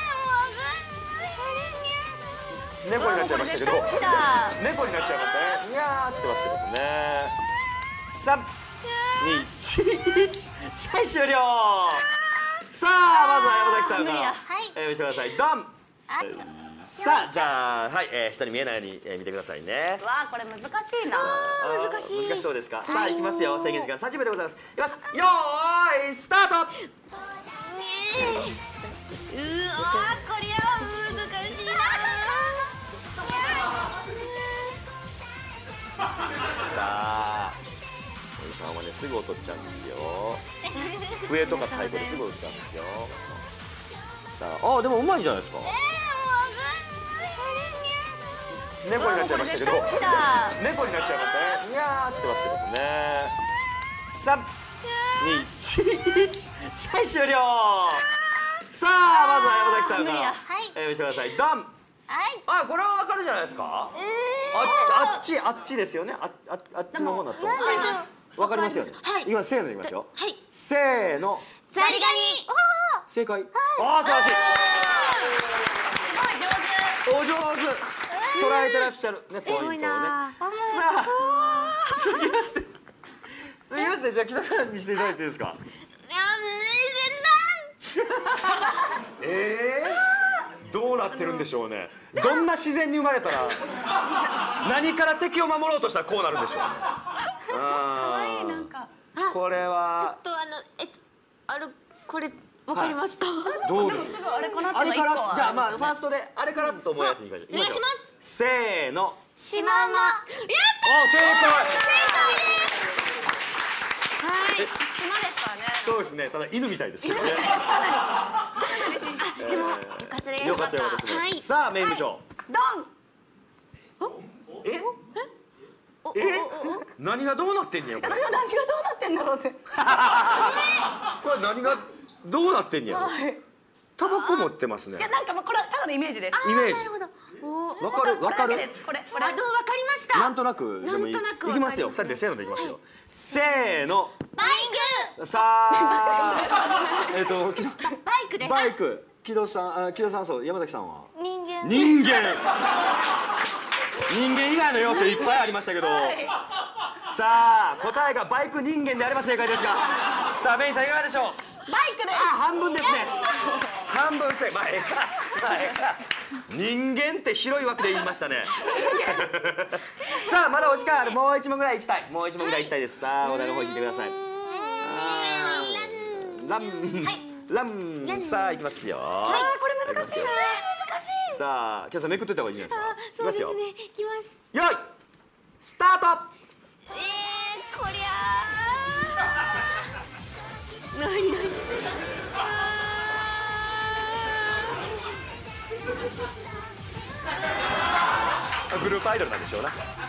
猫になっちゃいましたけど、猫になっちゃいましたね。にゃーっつってますけどもね。さん、に、いち、はい終了。さあまずは山崎さんから、 はいえー見せてください。ドン。さあじゃあはい、えー、人に見えないように、えー見てくださいね。 わあこれ難しいな。 難しい難しそうですか。さあ行きますよ。制限時間さんじゅうびょうでございます。いきます。よーいスタート。 うわー、これは難しいな。 さあおじさんはねすぐ劣っちゃうんですよ。笛とか太鼓ですぐ劣っちゃうんですよ。さあ、あでもうまいじゃないですか。猫になっちゃいましたけど、猫になっちゃいましたね。にゃーっつってますけどもね。さん、に、いち、試合終了。さあ、まずは山崎さんから、えー、見せてください。ドン。 はい。 あ、これはわかるじゃないですか。あ、あっち、あっちですよね。あ、あ、あっちの方だと。わかりますよね。いきます。せーのでいきますよ。せーの。 ザリガニ。 正解。ああ、素晴らしい。 すごい上手。 お上手。捉えてらっしゃるね、ポイントをね。さあ、続きまして。続きまして、じゃあ、北さんにしていただいていいですか。ええ、どうなってるんでしょうね。どんな自然に生まれたら。何から敵を守ろうとしたら、こうなるんでしょうね。可愛い、なんか。これは。 ちょっと、あの、え、あれ、これ。わかりますか。 どうです。 すぐあれかなってあれから、じゃあ、まあ、 フファーストで、あれからと思うやつにいきましょう。 お願いします。 せーの。 シマウマ。 やっお、正解。 はい。 島ですからね。 そうですね。ただ犬みたいですけどね。 でも、よかったです。 よかったよかったですね。 はい。 さあ、メイン部長。 ドン。 え？え？何がどうなってんねやこれ。 私は何がどうなってんだろうって。 これ何がどうなってんねやろ。タバコ持ってますねいや、。なんかもうこれはただのイメージです。 イメージなるほど。おお。 わかるわかる。 これこれあ、でもわかりました。 なんとなくでもいい。 なんとなくいきますよ。二人でせーのでいきますよ。せーの。 バイさあ、えっとク。バイクです。 バイク。木戸さん、あ、木戸さん、そう、山崎さんは。 人間。 人間。人間以外の要素いっぱいありましたけど。さあ、答えがバイク人間であれば正解ですが。さあ、メインさんいかがでしょう。 バイクです。 あ、半分ですね。半分正解。まあ、ええか。まあ、ええか。人間って広い枠で言いましたね。さあ、まだお時間ある。もう一問ぐらい行きたい。もう一問ぐらい行きたいです。さあ、お題の方聞いてください。ラン。ラン。さあ、行きますよ。 あー、これ難しいな。難しい。 さあ、今日さんめくっといた方がいいんじゃないですか。 そうですね。いきます。 よい。スタート。 えー、こりゃー。なになに。 グループアイドルなんでしょうな。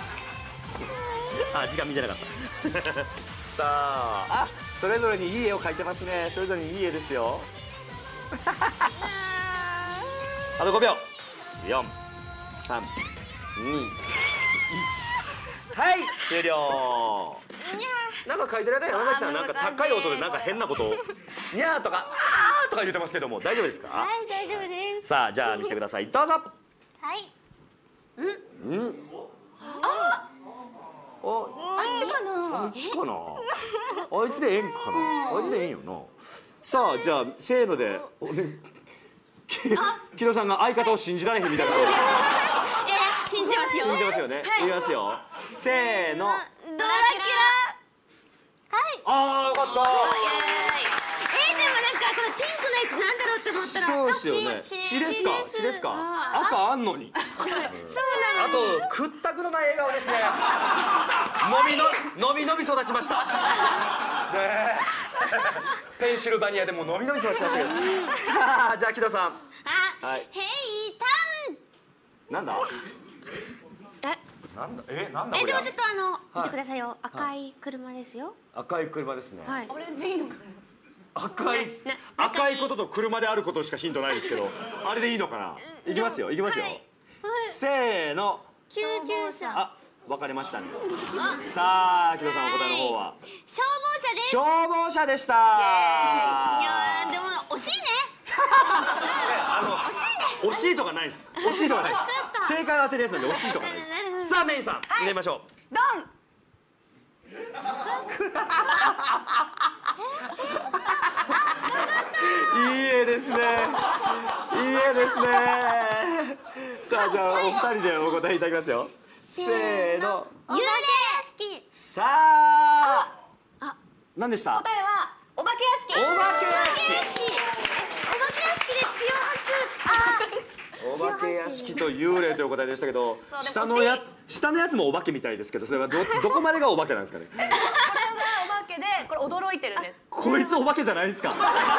あ、時間見てなかった。さあ、あ、それぞれにいい絵を描いてますね。それぞれにいい絵ですよ。あとごびょう。よん、さん、に、いち。はい、終了。なんか書いてる間、山崎さん、なんか高い音で、なんか変なことを。にゃーとか、あーとか言ってますけども、大丈夫ですか。 はい、大丈夫です。 さあ、じゃあ、見せてください。どうぞ。 はい。 うん。あ。お。 あっちかな。 あいつかな。あいつでええんかな。あいつでええんよな。さあ、じゃあ、せーので。おね。木戸さんが相方を信じられへんみたいな。 いやいや、信じてますよ。 信じてますよね。いきますよ。せーの。 ドラキュラ。 ああ、よかった。 えー、でもなんかこのピンクのやつなんだろうって思ったら。 そうですよね。血ですか。血ですか。赤あんのに。 そうなあと、屈託のない笑顔ですね。のびの、のびのび育ちました。ねえ。ペンシルバニアでものびのび育ちましたけど。さあ、じゃあ、木戸さん。 あ、 はい。 ヘイタン。 なんだ。 え、 なんだ、え、なんだえ、 これ。 でもちょっとあの、見てくださいよ。赤い車ですよ。 赤い車ですね。 はい。 これでいいのかな。 赤いなな赤いことと車であることしかヒントないですけど、あれでいいのかな。いきますよ、いきますよ。せーの。 救急車。 あ、分かれましたね。さあ、木戸さんお答えの方は。 消防車です。 消防車でした。 いやー、でも惜しいね。 あの惜しいとかないです。惜しいとかないです。正解は当てるやつなんで惜しいとかないでなるほどす。さあ、メインさん入れましょう。 ドン。 いい絵ですね。いい絵ですね。さあ、じゃあお二人でお答えいただきますよ。せーの。 幽霊屋敷。 さあ。あ、何でした。 答えはお化け屋敷。 お化け屋敷。 お化け屋敷で血を吐く。 お化け屋敷と幽霊というお答えでしたけど、下のやつ下のやつもお化けみたいですけど、それはどどこまでがお化けなんですかね。 これがお化けけでこれ驚いてるんです。 こいつお化けじゃないですか。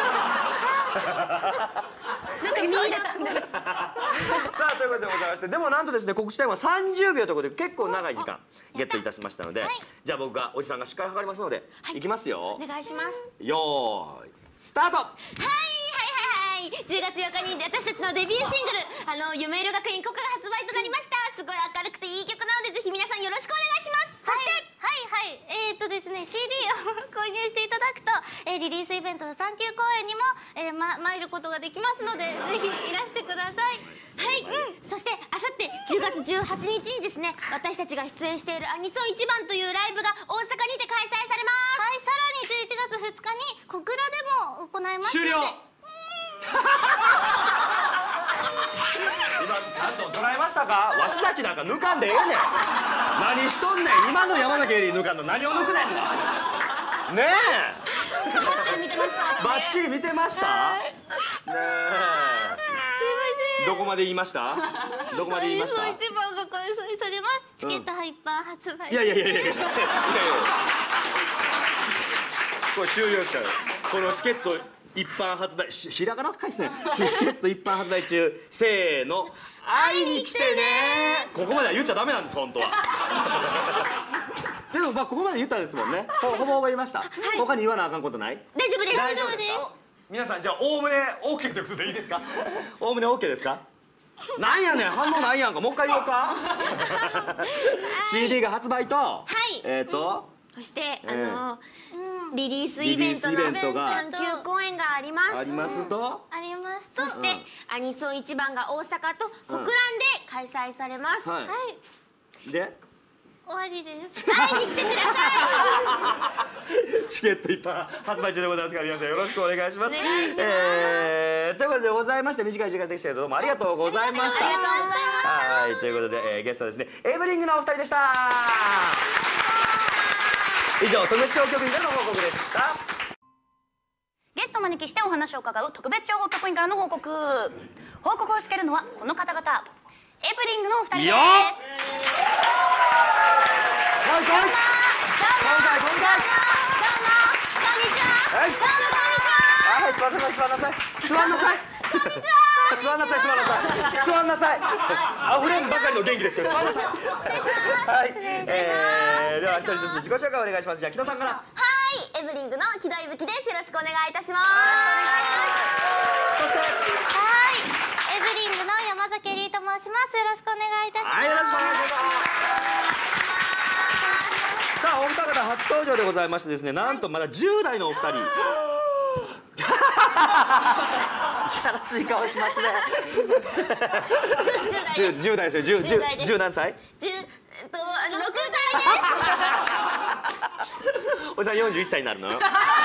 なんかミイラなんで。 さあということでございまして、でもなんとですね告知タイムはさんじゅうびょうということで結構長い時間ゲットいたしましたので、じゃあ僕がおじさんがしっかり測りますので、いきますよ。 お願いします。 よーいスタート。 はいはいはいはい、じゅうがつようかに私たちのデビューシングル「あの夢色学園国歌」が発売となりました。すごい明るくていい曲なのでぜひ皆さんよろしくお願いします。そしてはいはいえー、っとですね シーディー を購入していただくと、えー、リリースイベントのサンキュー公演にも、えーま、参ることができますのでぜひいらしてください。 はい、うん、そしてあさってじゅうがつじゅうはちにちにですね私たちが出演しているアニソン一番というライブが大阪にて開催されます。 はい、さらにじゅういちがつふつかに小倉でも行いますので。 終了。今ちゃんと捉えましたか。鷲崎なんか抜かんでええねん。何しとんねん。今の山崎エリー抜かんの何を抜くねんな。ねえ。 バッチリ見てました。 バッチリ見てました。ねえ。どこまで言いました。どこまで言いました。 アニソン一番が開催されます。チケットハイパー発売。 いやいやいやいやいやいやいや。これ終了ですから。このチケット一般発売、ひひらがな深いですね。チケット一般発売中。せーの、会いに来てね。ここまでは言っちゃダメなんです本当は。でもまあここまで言ったんですもんね。ほほぼほぼ言いました。他に言わなあかんことない？ 大丈夫です。 大丈夫ですか？皆さんじゃあおおむね オーケー ということでいいですか？おおむね オーケー ですか？なんやねん反応ないやんか。もう一回言おうか。シーディー が発売と、 はいえっとそしてあのリリースイベントのリリースイベントがサンキュー公演があります。 ありますと、 ありますと。 そしてアニソン一番が大阪と小倉で開催されます。 ははいい。で終わりです。 会いに来てください。 チケット一般発売中でございますから皆さんよろしくお願いします。 お願いしますえーということでございまして短い時間でしたけどどうもありがとうございました。 ありがとうございます。 はいということで、えー、ゲストはですねエイブリングのお二人でした。以上特別超局員からの報告でした。 ゲストをお招きしてお話を伺う特別情報局員からの報告。報告をしているのはこの方々、エイブリングのお二人です。 よっ来い来い。 どうも今回今回どうもこんにちは。 はいどうもこんにちは。 はい座んなさい座んなさい座んなさい。こんにちは。座んなさい座んなさい座んなさい。溢れんばかりの元気ですけど座んなさい。はい。えーでは一人ずつ自己紹介お願いします。じゃあ木戸さんから。 はい、エブリングの木戸いぶきです。よろしくお願いいたします。 そしてはいエブリングの山崎りーと申します。よろしくお願いいたします。 はいよろしくお願いします。さあお二方初登場でございましてですね、なんとまだじゅう代のお二人。いやらしい顔しますね。 じゅう、じゅう代です。 じゅう代ですよ。 じゅう代です。 じゅう何歳？ じゅう、えっと、ろくさいです。 おじさんよんじゅういっさいになるのよ。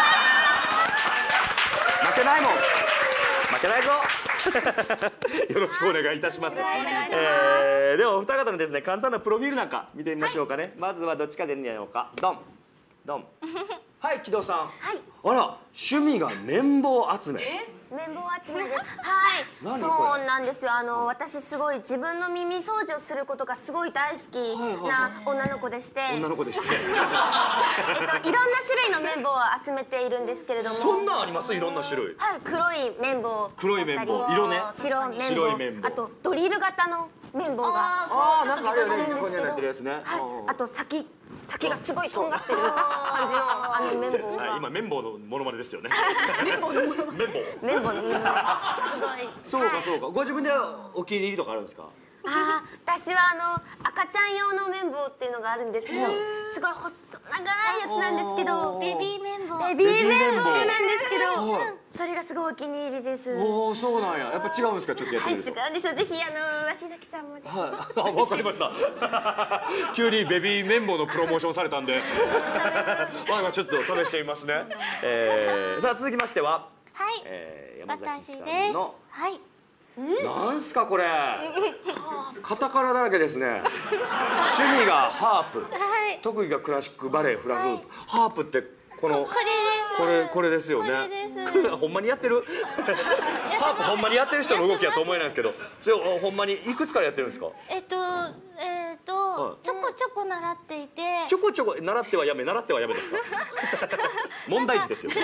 負けないもん。負けないぞ。よろしくお願いいたします。えー、ではお二方のですね簡単なプロフィールなんか見てみましょうかね。はい、まずはどっちかでやろうか。ドンドン。はい木戸さん。はい。あら趣味が綿棒集め。 綿棒集めです。はい。 何そうなんですよ。あの私すごい自分の耳掃除をすることがすごい大好きな女の子でして。 女の子でして。 えっといろんな種類の綿棒を集めているんですけれども。 そんなんあります？いろんな種類。 はい、黒い綿棒。 黒い綿棒。色ね。 白綿棒。 白い綿棒。 あとドリル型の綿棒が。 ああなんかあるよね。 あるんですけどここになってるやつね。 はい。あと先。先がすごいとんがってる感じのあの綿棒が。 はい、今綿棒のモノマネですよね。綿棒のモノマネ。綿棒。 綿棒の綿棒。すごい。 そうかそうか。ご自分でお気に入りとかあるんですか？ ああ、私はあの赤ちゃん用の綿棒っていうのがあるんですけど、すごい細長いやつなんですけど、 ベビー綿棒。 ベビー綿棒なんですけど、それがすごいお気に入りです。 おお、そうなんや。やっぱ違うんですか、ちょっとやっはい、違てみると。 うんですよ。ぜひあの鷲崎さんもぜひ。 はい、あ、わかりました。急にベビー綿棒のプロモーションされたんで、まあ今ちょっと試してみますね。えー、さあ続きましては、 はい、 えー、山崎さ私ですんの。 はい。 なんすかこれ。カタカナだらけですね。趣味がハープ、 はい特技がクラシックバレエ、フラフープ、ハープってこのこれですこれこれですよね。 これですほんまにやってる？ハープほんまにやってる人の動きやと思えないんですけど、それをほんまにいくつからやってるんですか？ えっとえっと、 はいちょここちょこ習っていて、 ちょこちょこ習ってはやめ習ってはやめですか問題児ですよあ、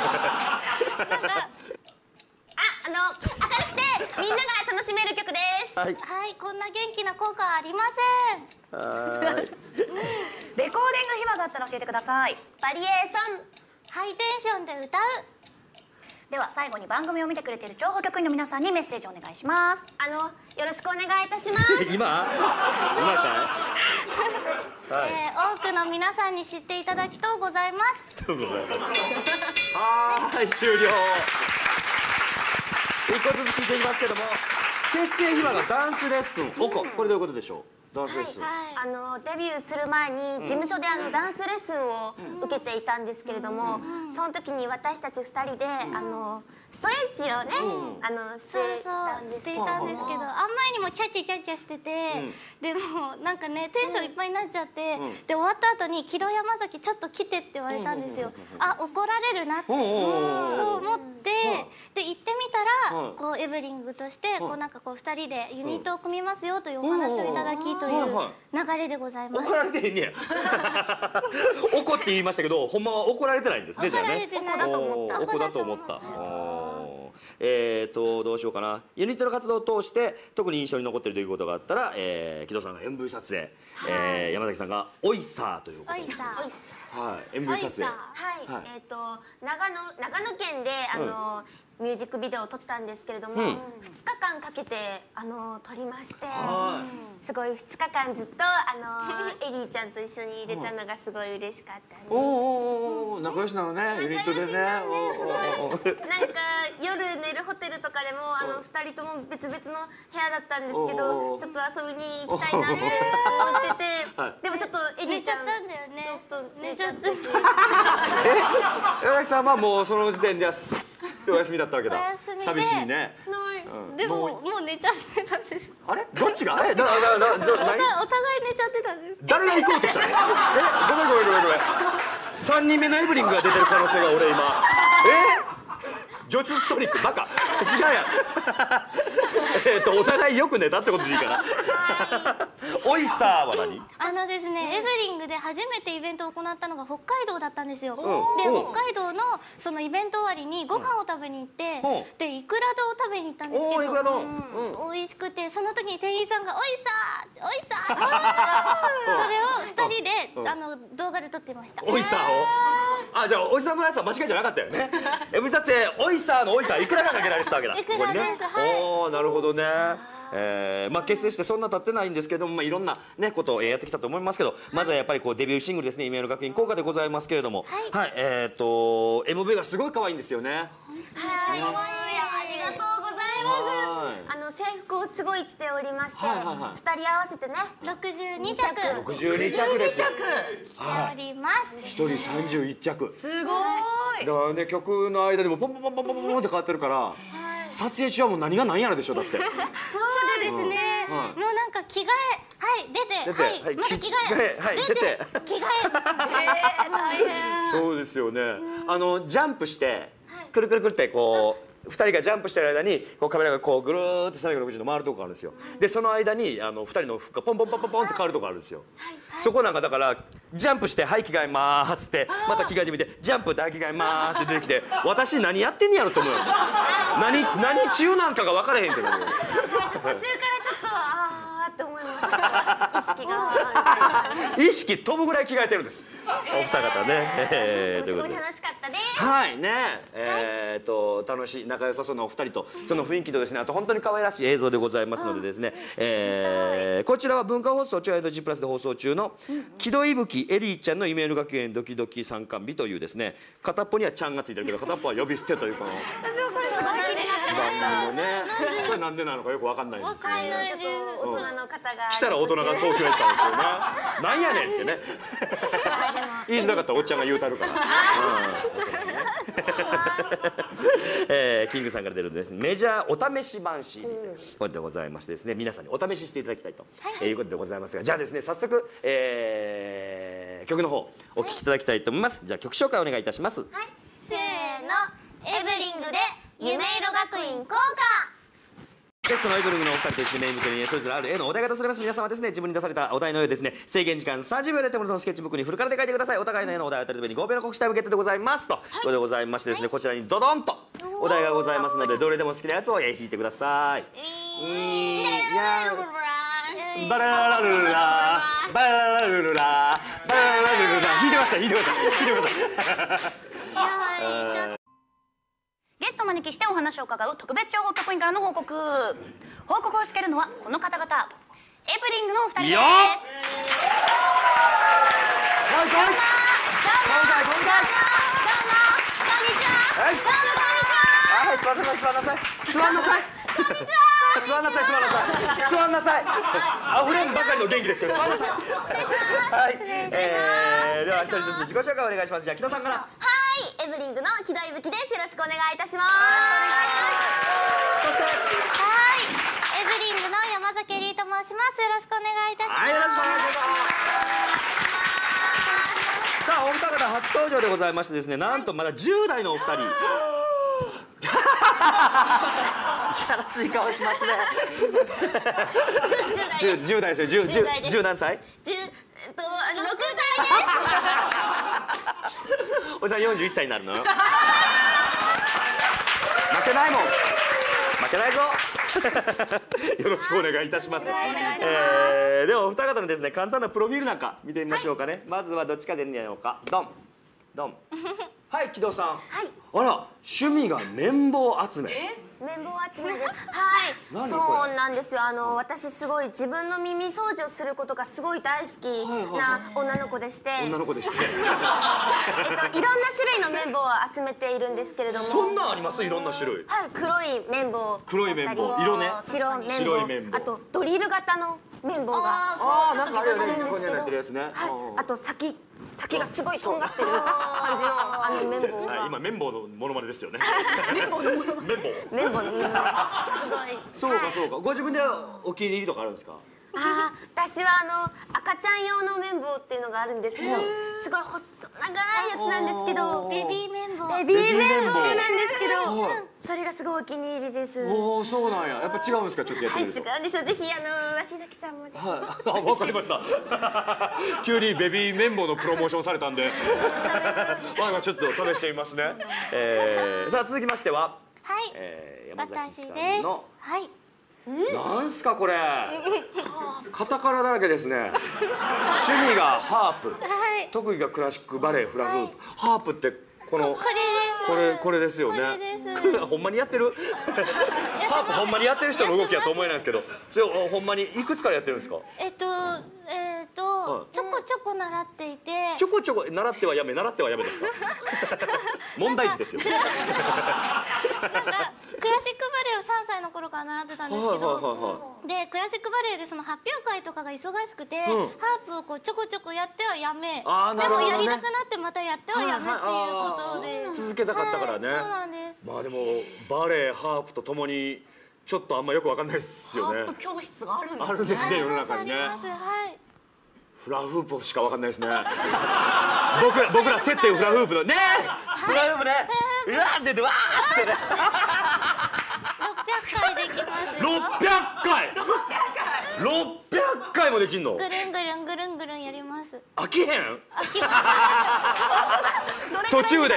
あの明るくてみんなが楽しめる曲です。 はいはい、こんな元気な効果はありません。 はーいレコーディング秘話があったら教えてください。 バリエーション。 ハイテンションで歌う。 では最後に番組を見てくれている情報局員の皆さんにメッセージをお願いします。 あのよろしくお願いいたします今今かいはいえー、多くの皆さんに知っていただきとうございます。 どうもございますはーい終了一個ずつ聞いていきますけども、結成秘話がダンスレッスンおこ、これどういうことでしょう。ダンスレッスン、 あのデビューする前に事務所であのダンスレッスンを受けていたんですけれども、その時に私たちふたりであのストレッチをね、あのしてそうたんですそうしていたんですけど、あんまりにもキャッキャキャッキャしてて、でもなんかねテンションいっぱいになっちゃって、で終わった後に木戸山崎ちょっと来てって言われたんですよ。あ、怒られるなってそう思って、で行ってみたらこうエブリングとしてこうなんかこうふたりでユニットを組みますよというお話をいただきという流れでございます。 怒られてへんねや怒って言いましたけど、ほんまは怒られてないんですね。じゃあね、 怒られてないと思ったおー怒だと思った。あーえーとどうしようかな。ユニットの活動を通して特に印象に残っているということがあったら、えー、木戸さんが エムブイ 撮影、えー、山崎さんがオイサーということで、 おいさはい、エムブイ 撮影。 はい、 はいえっ、と長野長野県であの、ミュージックビデオを撮ったんですけれども、 うんふつかかんかけてあの撮りまして、 はすごいふつかかんずっとあのエリーちゃんと一緒にいれたのがすごい嬉しかったです。 おーおーおー仲良しなのね、ユニットでね。 なんかおーおーおー夜寝るホテルとかでもあのふたりとも別々の部屋だったんですけおうおうど、ちょっと遊びに行きたいなって思ってて、 はいでもちょっとエリーちゃん寝ちゃったんだよね。 ちょっと寝ちゃってて山崎さんはもうその時点ではすお休みだったわけだ。 お休みで寂しいね。 でももう寝ちゃってたんです。 あれどっちが？え、だだだだお互い何？ お互い寝ちゃってたんです。 誰が行こうとしたの？え、ごめんごめんごめんごめん。三人目のエブリングが出てる可能性が俺今。え？ジョチストリップバカ。違うやん。えっとお互いよく寝たってことでいいかな。オイサーは何？ あのですね、エブリングで初めてイベントを行ったのが北海道だったんですよ。で、 うん北海道のそのイベント終わりにご飯を食べに行ってうん、 でイクラ丼を食べに行ったんですけど、 おーイクラ丼うん美味しくて、その時に店員さんが「おいさーおいさー」って言ったからそれをふたりであの動画で撮ってました。 オイサーを？あ、じゃあオイサーのやつは間違いじゃなかったよね。エブリ撮影オイサーのオイサーいくらがかけられてたわけだ。 いくらですここにねはいおお、なるほどね。えーまあ、結成してそんな経ってないんですけども、まあ、いろんな、ね、ことをやってきたと思いますけど、まずはやっぱりこうデビューシングルですね、夢の学院校歌でございますけれども、はい、えっ、と エムブイ がすごい可愛いんですよね。 はい、ありがとうございます。あの制服をすごい着ておりまして、 はいはいはいふたり合わせてね、 ろくじゅうにちゃくろくじゅうにちゃくですよ。 着ております。 一人さんじゅういっちゃく。 すごい。 だからね、曲の間でもポンポンポンポンポンポンって変わってるから、撮影中はもう何が何やらでしょだって。 そうですね。もうなんか着替え、はい出て、 出てはいはいまた着替え、 はい出て出て着替え。 えー、大変。 そうですよね。あのジャンプしてくるくるくるってこう。ふたりがジャンプしてる間にこうカメラがこうぐるーってさんびゃくろくじゅうど回るとこがあるんですよ。でその間にあのふたりの服がポンポンポンポンポンって変わるとこあるんですよ。そこなんかだからジャンプして「はい着替えます」ってまた着替えてみて「ジャンプではい着替えます」って出てきて私何やってんねやろと思うよ。何何中なんかが分からへんけど。 途中からちょっとあーって思いました。意識が。 意識飛ぶぐらい着替えてるんです。お二方ね。えーということですごい楽しかったです。 はいね、えー、と楽しい仲良さそうなお二人とその雰囲気とですね、あと本当に可愛らしい映像でございますのでですね、えーこちらは文化放送チュアイド G プラスで放送中の木戸いぶきエリーちゃんの夢の学園ドキドキ参観日というですね、片っぽにはちゃんがついてるけど片っぽは呼び捨てというこの私もこれそうなんです。 番組のね、これなんでなのかよくわかんないんですよ。 かんないちょっと大人の方が来たら大人がそう決めてたんですよね。なんやねんってね。言いづらかったらおっちゃんが言うたるから。えーキングさんから出るですね、メジャーお試し版 シーディー でこれでございましてですね、皆さんにお試ししていただきたいと、えーいうことでございますが、じゃあですね早速、えー曲の方お聴きいただきたいと思います。じゃあ曲紹介お願いいたします。 せーの、エブリングで夢色学院校歌。 ゲストのエブリングのお二人とですね、メイン向けにそれぞれある絵のお題が出されます。皆様はですね、自分に出されたお題の絵をですね、制限時間さんじゅうびょうで手元のスケッチブックにフルカラーで書いてください。お互いの絵のお題を当たるためにごびょうの告知タイムゲットでございますと、はい、ことでございましてですね、こちらにドドンとお題がございますので、どれでも好きなやつを引いてください。いやバラララルラバラララルラバラララルラ引いてました引いてました引いてましたゲストをお招きしてお話を伺う特別情報局員からの報告。報告をしているのはこの方々、エブリングのお二人です。よっ。 来い来い。今回今回。どうもどうもこんにちは。どうもこんにちは。はい、座んなさい座んなさい座んなさい。こんにちは。座んなさい座んなさい座んなさい。溢れんばかりの元気ですけど座んなさい。はい。えー、では一人ずつ自己紹介お願いします。じゃあ木戸さんから。 はい、エブリングの木戸いぶきです。よろしくお願いいたします。 そして。 はい、エブリングの山崎エリーと申します。よろしくお願いいたします。 はい、よろしくお願いします。さあ、お二方初登場でございましてですね、なんとまだじゅう代のお二人。いやらしい顔しますね。じゅう代ですよ。じゅう何歳？ じゅうとろくさいです。 おじさんよんじゅういっさいになるのよ。負けないもん。負けないぞ。よろしくお願いいたします。えー、ではお二方のですね、簡単なプロフィールなんか見てみましょうかね。はい、まずはどっちかでやろうか。ドンドン。はい、木戸さん。はい。あら、趣味が綿棒集め。 綿棒集めです。はい。そうなんですよ。あの私すごい自分の耳掃除をすることがすごい大好きな女の子でして。 女の子でして。 えっといろんな種類の綿棒を集めているんですけれども。 そんなあります？いろんな種類。 はい、黒い綿棒。 黒い綿棒。色ね。 白綿棒。 白い綿棒。 あとドリル型の綿棒が。 ああ、なんかあれよね。ここになってるやつね。はい。 あと先。先がすごいとんがってる感じのあの綿棒が。 今綿棒のモノマネですよね。綿棒のモノマネ。綿棒。 綿棒のモノマネ。 すごい。そうかそうか。ご自分でお気に入りとかあるんですか？ ああ、私はあの赤ちゃん用の綿棒っていうのがあるんですけど、すごい細長いやつなんですけど、 ベビー綿棒。 ベビー綿棒なんですけど、それがすごいお気に入りです。 おお、そうなんや。やっぱ違うんですか？ちょっとやってみると。 はい、違うんですよ。ぜひあの鷲崎さんもぜひ。 はい。あ、わかりました。急にベビー綿棒のプロモーションされたんで、まあちょっと試してみますね。えー、さあ続きましては、 はい、 えー、山崎さんの。 はい。 なんすかこれ。カタカナだらけですね。趣味がハープ、はい、特技がクラシックバレエ、フラフープ、はい、ハープってこのこれです。 これこれですよね。ほんまにやってる？ハープほんまにやってる人の動きやと思えないんですけど、それをほんまにいくつからやってるんですか？ えっとえっとちょこちょこ習っていて。 ちょこちょこ習ってはやめ習ってはやめですか？問題児ですよ。 なんかクラシックバレエをさんさいの頃から習ってたんですけど、でクラシックバレエでその発表会とかが忙しくて、ハープをこうちょこちょこやってはやめ、でもやりたくなってまたやってはやめっていうことで続けたかったからね。 そうなんです。 まあでもバレエ、ハープとともにちょっとあんまよくわかんないですよね。 ハープ教室があるんですね。 あるんですね、世の中にね。 はい。 フラフープしかわかんないですね。僕ら僕ら接点フラフープのね、フラフープね、うわーってでわーってね。 ろっぴゃっかいできますよ。 ろっぴゃっかい。ろっぴゃっかいもできんの？ ぐるんぐるんぐるんぐるんやります。 飽きへん？ 飽きます。 途中で。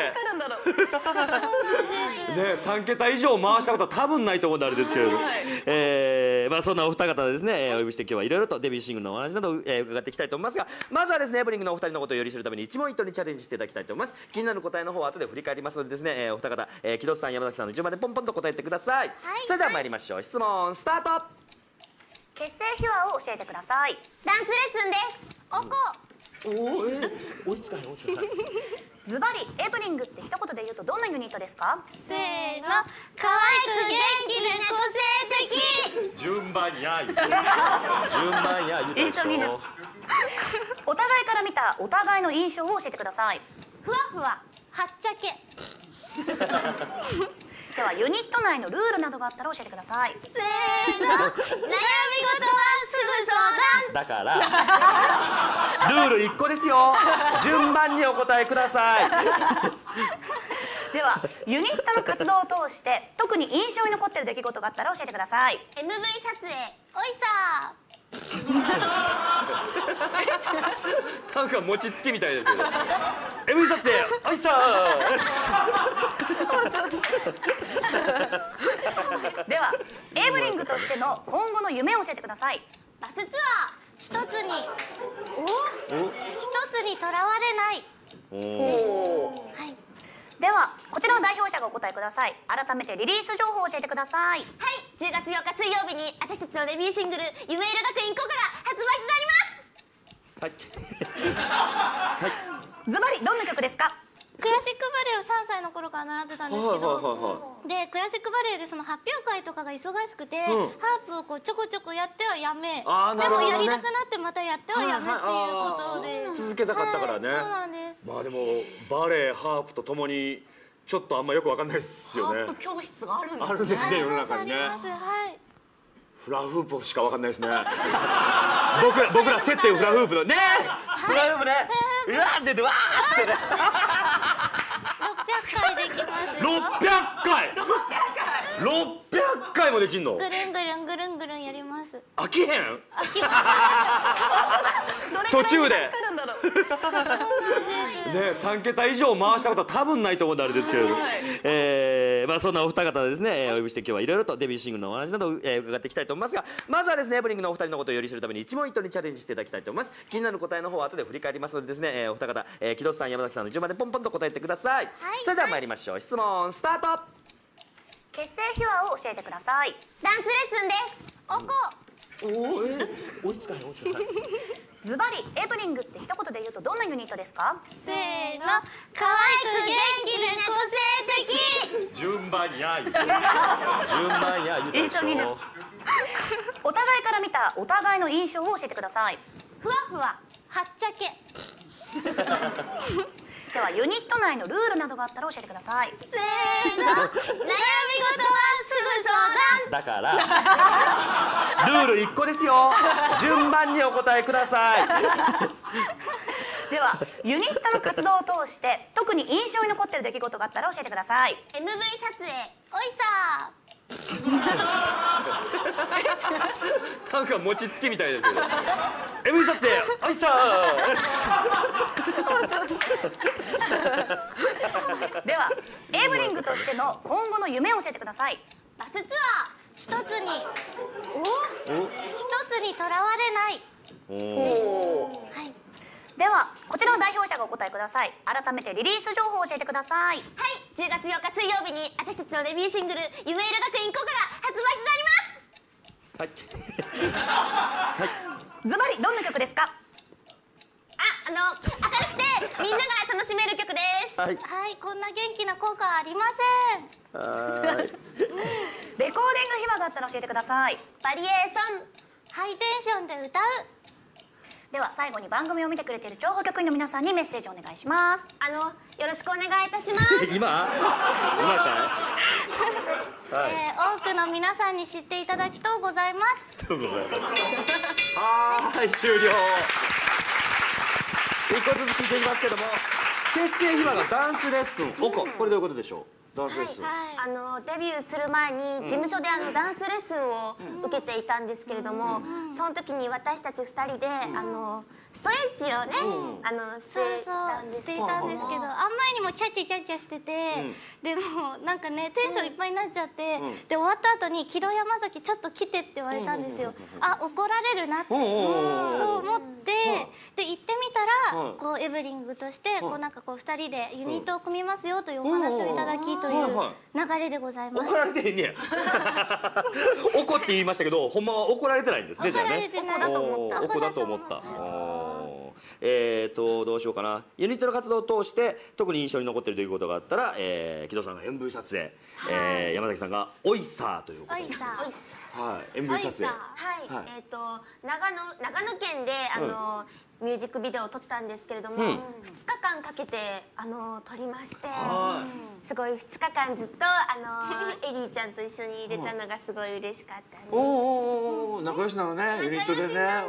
ね、三桁以上回したことは多分ないと思うんであれですけれど、えー、まあそんなお二方ですね、お呼びして今日はいろいろとデビューシングルのお話などを、えー、伺っていきたいと思いますが、まずはですねエブリングのお二人のことをより知るために一問一答にチャレンジしていただきたいと思います。気になる答えの方は後で振り返りますのでですね、えー、お二方、えー、木戸さん、山崎さんの順番でポンポンと答えてください。はい、それでは参りましょう。質問スタート。 結成秘話を教えてください。 ダンスレッスンです。おこ。 おー、えー、追いつかへん追いつかへん。 ズバリエブリングって一言で言うとどんなユニットですか？ せーの、可愛く元気で個性的。 順番や言うて順番や言うてでしょ。 お互いから見たお互いの印象を教えてください。 ふわふわ、はっちゃけ。 ではユニット内のルールなどがあったら教えてください。 せーの、悩み事はすぐ相談。 だからルールいっこですよ。順番にお答えください。 ではユニットの活動を通して特に印象に残っている出来事があったら教えてください。 エムブイ 撮影おいさなんか餅つきみたいですけど エムブイ 撮影おいしゃーではエブリングとしての今後の夢を教えてください。 バスツアー一つにお一つにとらわれない。はい。 ではこちらの代表者がお答えください。改めてリリース情報を教えてください。 はい、じゅうがつようか水曜日に私たちのデビューシングル「夢色学院校歌」が発売となります。 はい。 ズバリどんな曲ですか？ クラシックバレエをさんさいの頃から習ってたんですけはいはいはいど、でクラシックバレエでその発表会とかが忙しくて、 うんハープをこうちょこちょこやってはやめ、 あーなるほどねでもやりたくなってまたやってはやめっていうことで、 続けたかったからね、 はい、そうなんです。 まあでもバレエハープとともにちょっとあんまよくわかんないですよね。 ハープ教室があるんですね。 あるんですね、世の中にね。 あります、はい。 フラフープしかわかんないですね。僕ら僕ら接点フラフープのね、フラフープね、うわーってでわーってね。 ろっぴゃっかいできますよ。 ろっぴゃっかい。ろっぴゃっかいもできんの。 ぐるんぐるんぐるんぐるんやります。 飽きへん？ 飽きま途中で。 かかるんだろう。 ね、さんけた以上回したことは多分ないと思うんであれですけれども、えーまあ、そんなお二方ですね、えーお呼びして今日はいろいろとデビューシングルのお話などを、えー伺っていきたいと思いますが、まずはですねエブリングのお二人のことをより知るために一問一答にチャレンジしていただきたいと思います。気になる答えの方は後で振り返りますのでですね、えーお二方、えー、木戸さん山崎さんの順番でポンポンと答えてください、それでは参りましょう。質問スタート。 結成秘話を教えてください。 ダンスレッスンです。 おこおお、えー、追いつかない追いつかない。 ズバリエブリングって一言で言うとどんなユニットですか？ せーの、可愛く元気で個性的。 順番や言うて順番や言うてでし一緒にいるょ。 お互いから見たお互いの印象を教えてください。 ふわふわはっちゃけ。 ではユニット内のルールなどがあったら教えてください。 せーの悩み事はすぐ相談。 だからルールいっこですよ。順番にお答えください。 ではユニットの活動を通して特に印象に残っている出来事があったら教えてください。 エムブイ 撮影おいさなんか餅つきみたいですけど エムブイ 撮影おいしゃーではエブリングとしての今後の夢を教えてください。 バスツアー一つにお一つにとらわれない。はい。 ではこちらの代表者がお答えください。改めてリリース情報を教えてください。 はい、じゅうがつようか水曜日に私たちのデビューシングル「夢色学院校歌」が発売となります。 はいズバリどんな曲ですか？ あ、あの明るくてみんなが楽しめる曲です。 はいはい、こんな元気な効果はありません。 はいレコーディング秘話があったら教えてください。 バリエーションハイテンションで歌う。 では最後に番組を見てくれている情報局員の皆さんにメッセージをお願いします。 あのよろしくお願いいたします今今かいはいえー、多くの皆さんに知っていただきとうございます。 どうもはーい終了。一個ずつ聞いていきますけども、結成秘話がダンスレッスンおこ、これどういうことでしょう。ダンスレッスン、 あのデビューする前に事務所であのダンスレッスンを受けていたんですけれども、その時に私たちふたりであのストレッチをね、あのしそうてたそうんですしていたんですけど、あんまりにもキャッキャキャッキャしてて、でもなんかねテンションいっぱいになっちゃって、で終わった後に木戸山崎ちょっと来てって言われたんですよ。あ、怒られるなってそう思って、で行ってみたらこうエブリングとしてこうなんかこうふたりでユニットを組みますよというお話をいただきという流れでございます。 怒られてへんねや。怒って言いましたけど、ほんまは怒られてないんですね。じゃあね。 怒られてないと思ったおー怒だと思った。あーえっとどうしようかな。ユニットの活動を通して特に印象に残っているということがあったら、えー、木戸さんが エムブイ 撮影、えー、山崎さんがオイサーということで。 おいさはい、エムブイ 撮影。 はい、 はいえっ、と長野長野県であの、ミュージックビデオを撮ったんですけれども、 うんふつかかんかけてあの撮りまして、 はすごいふつかかんずっとあのエリーちゃんと一緒に入れたのがすごい嬉しかったんです。 おーおーおーおうん、仲良しなのね、ユニットでね。 なんか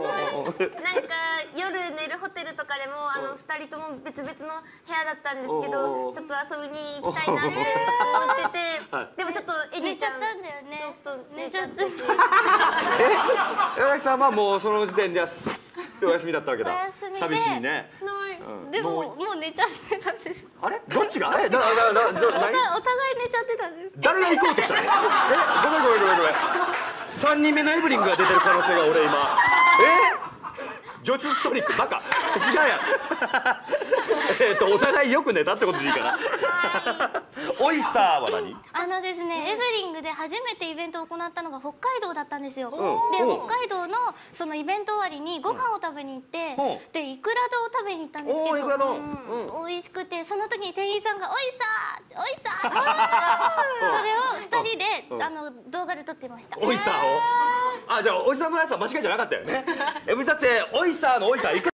夜寝るホテルとかでもあの二人とも別々の部屋だったんですけど、ちょっと遊びに行きたいなって思ってて、でもちょっとエリちゃん寝ちゃったんだよね。 ちょっと寝ちゃったし。 え、山崎さんはもうその時点ではお休みだったわけだ。 お休みで寂しいね。 でももう寝ちゃってたんです。 あれ、どっちが？え、だ、だ、だ、だ、 お互い寝ちゃってたんです。 誰が行こうとしたの？え、ごめんごめんごめんごめん。三人目のエブリンが出てる可能性が俺今。え？ジョチュストリックバカ。違うやん。えっとお互いよく寝たってことでいいかな。オイサーは何？ あのですね、エブリングで初めてイベントを行ったのが北海道だったんですよ。で、 うん北海道のそのイベント終わりにご飯を食べに行って、 うんでイクラ丼を食べに行ったんですけど、 おーイクラ丼うん美味しくて、その時に店員さんが「おいさーおいさー」って言ったからそれを二人であの動画で撮ってました。 オイサーを。あ、じゃあオイサーのやつは間違いじゃなかったよね。エブリ撮影オイサーのオイサー。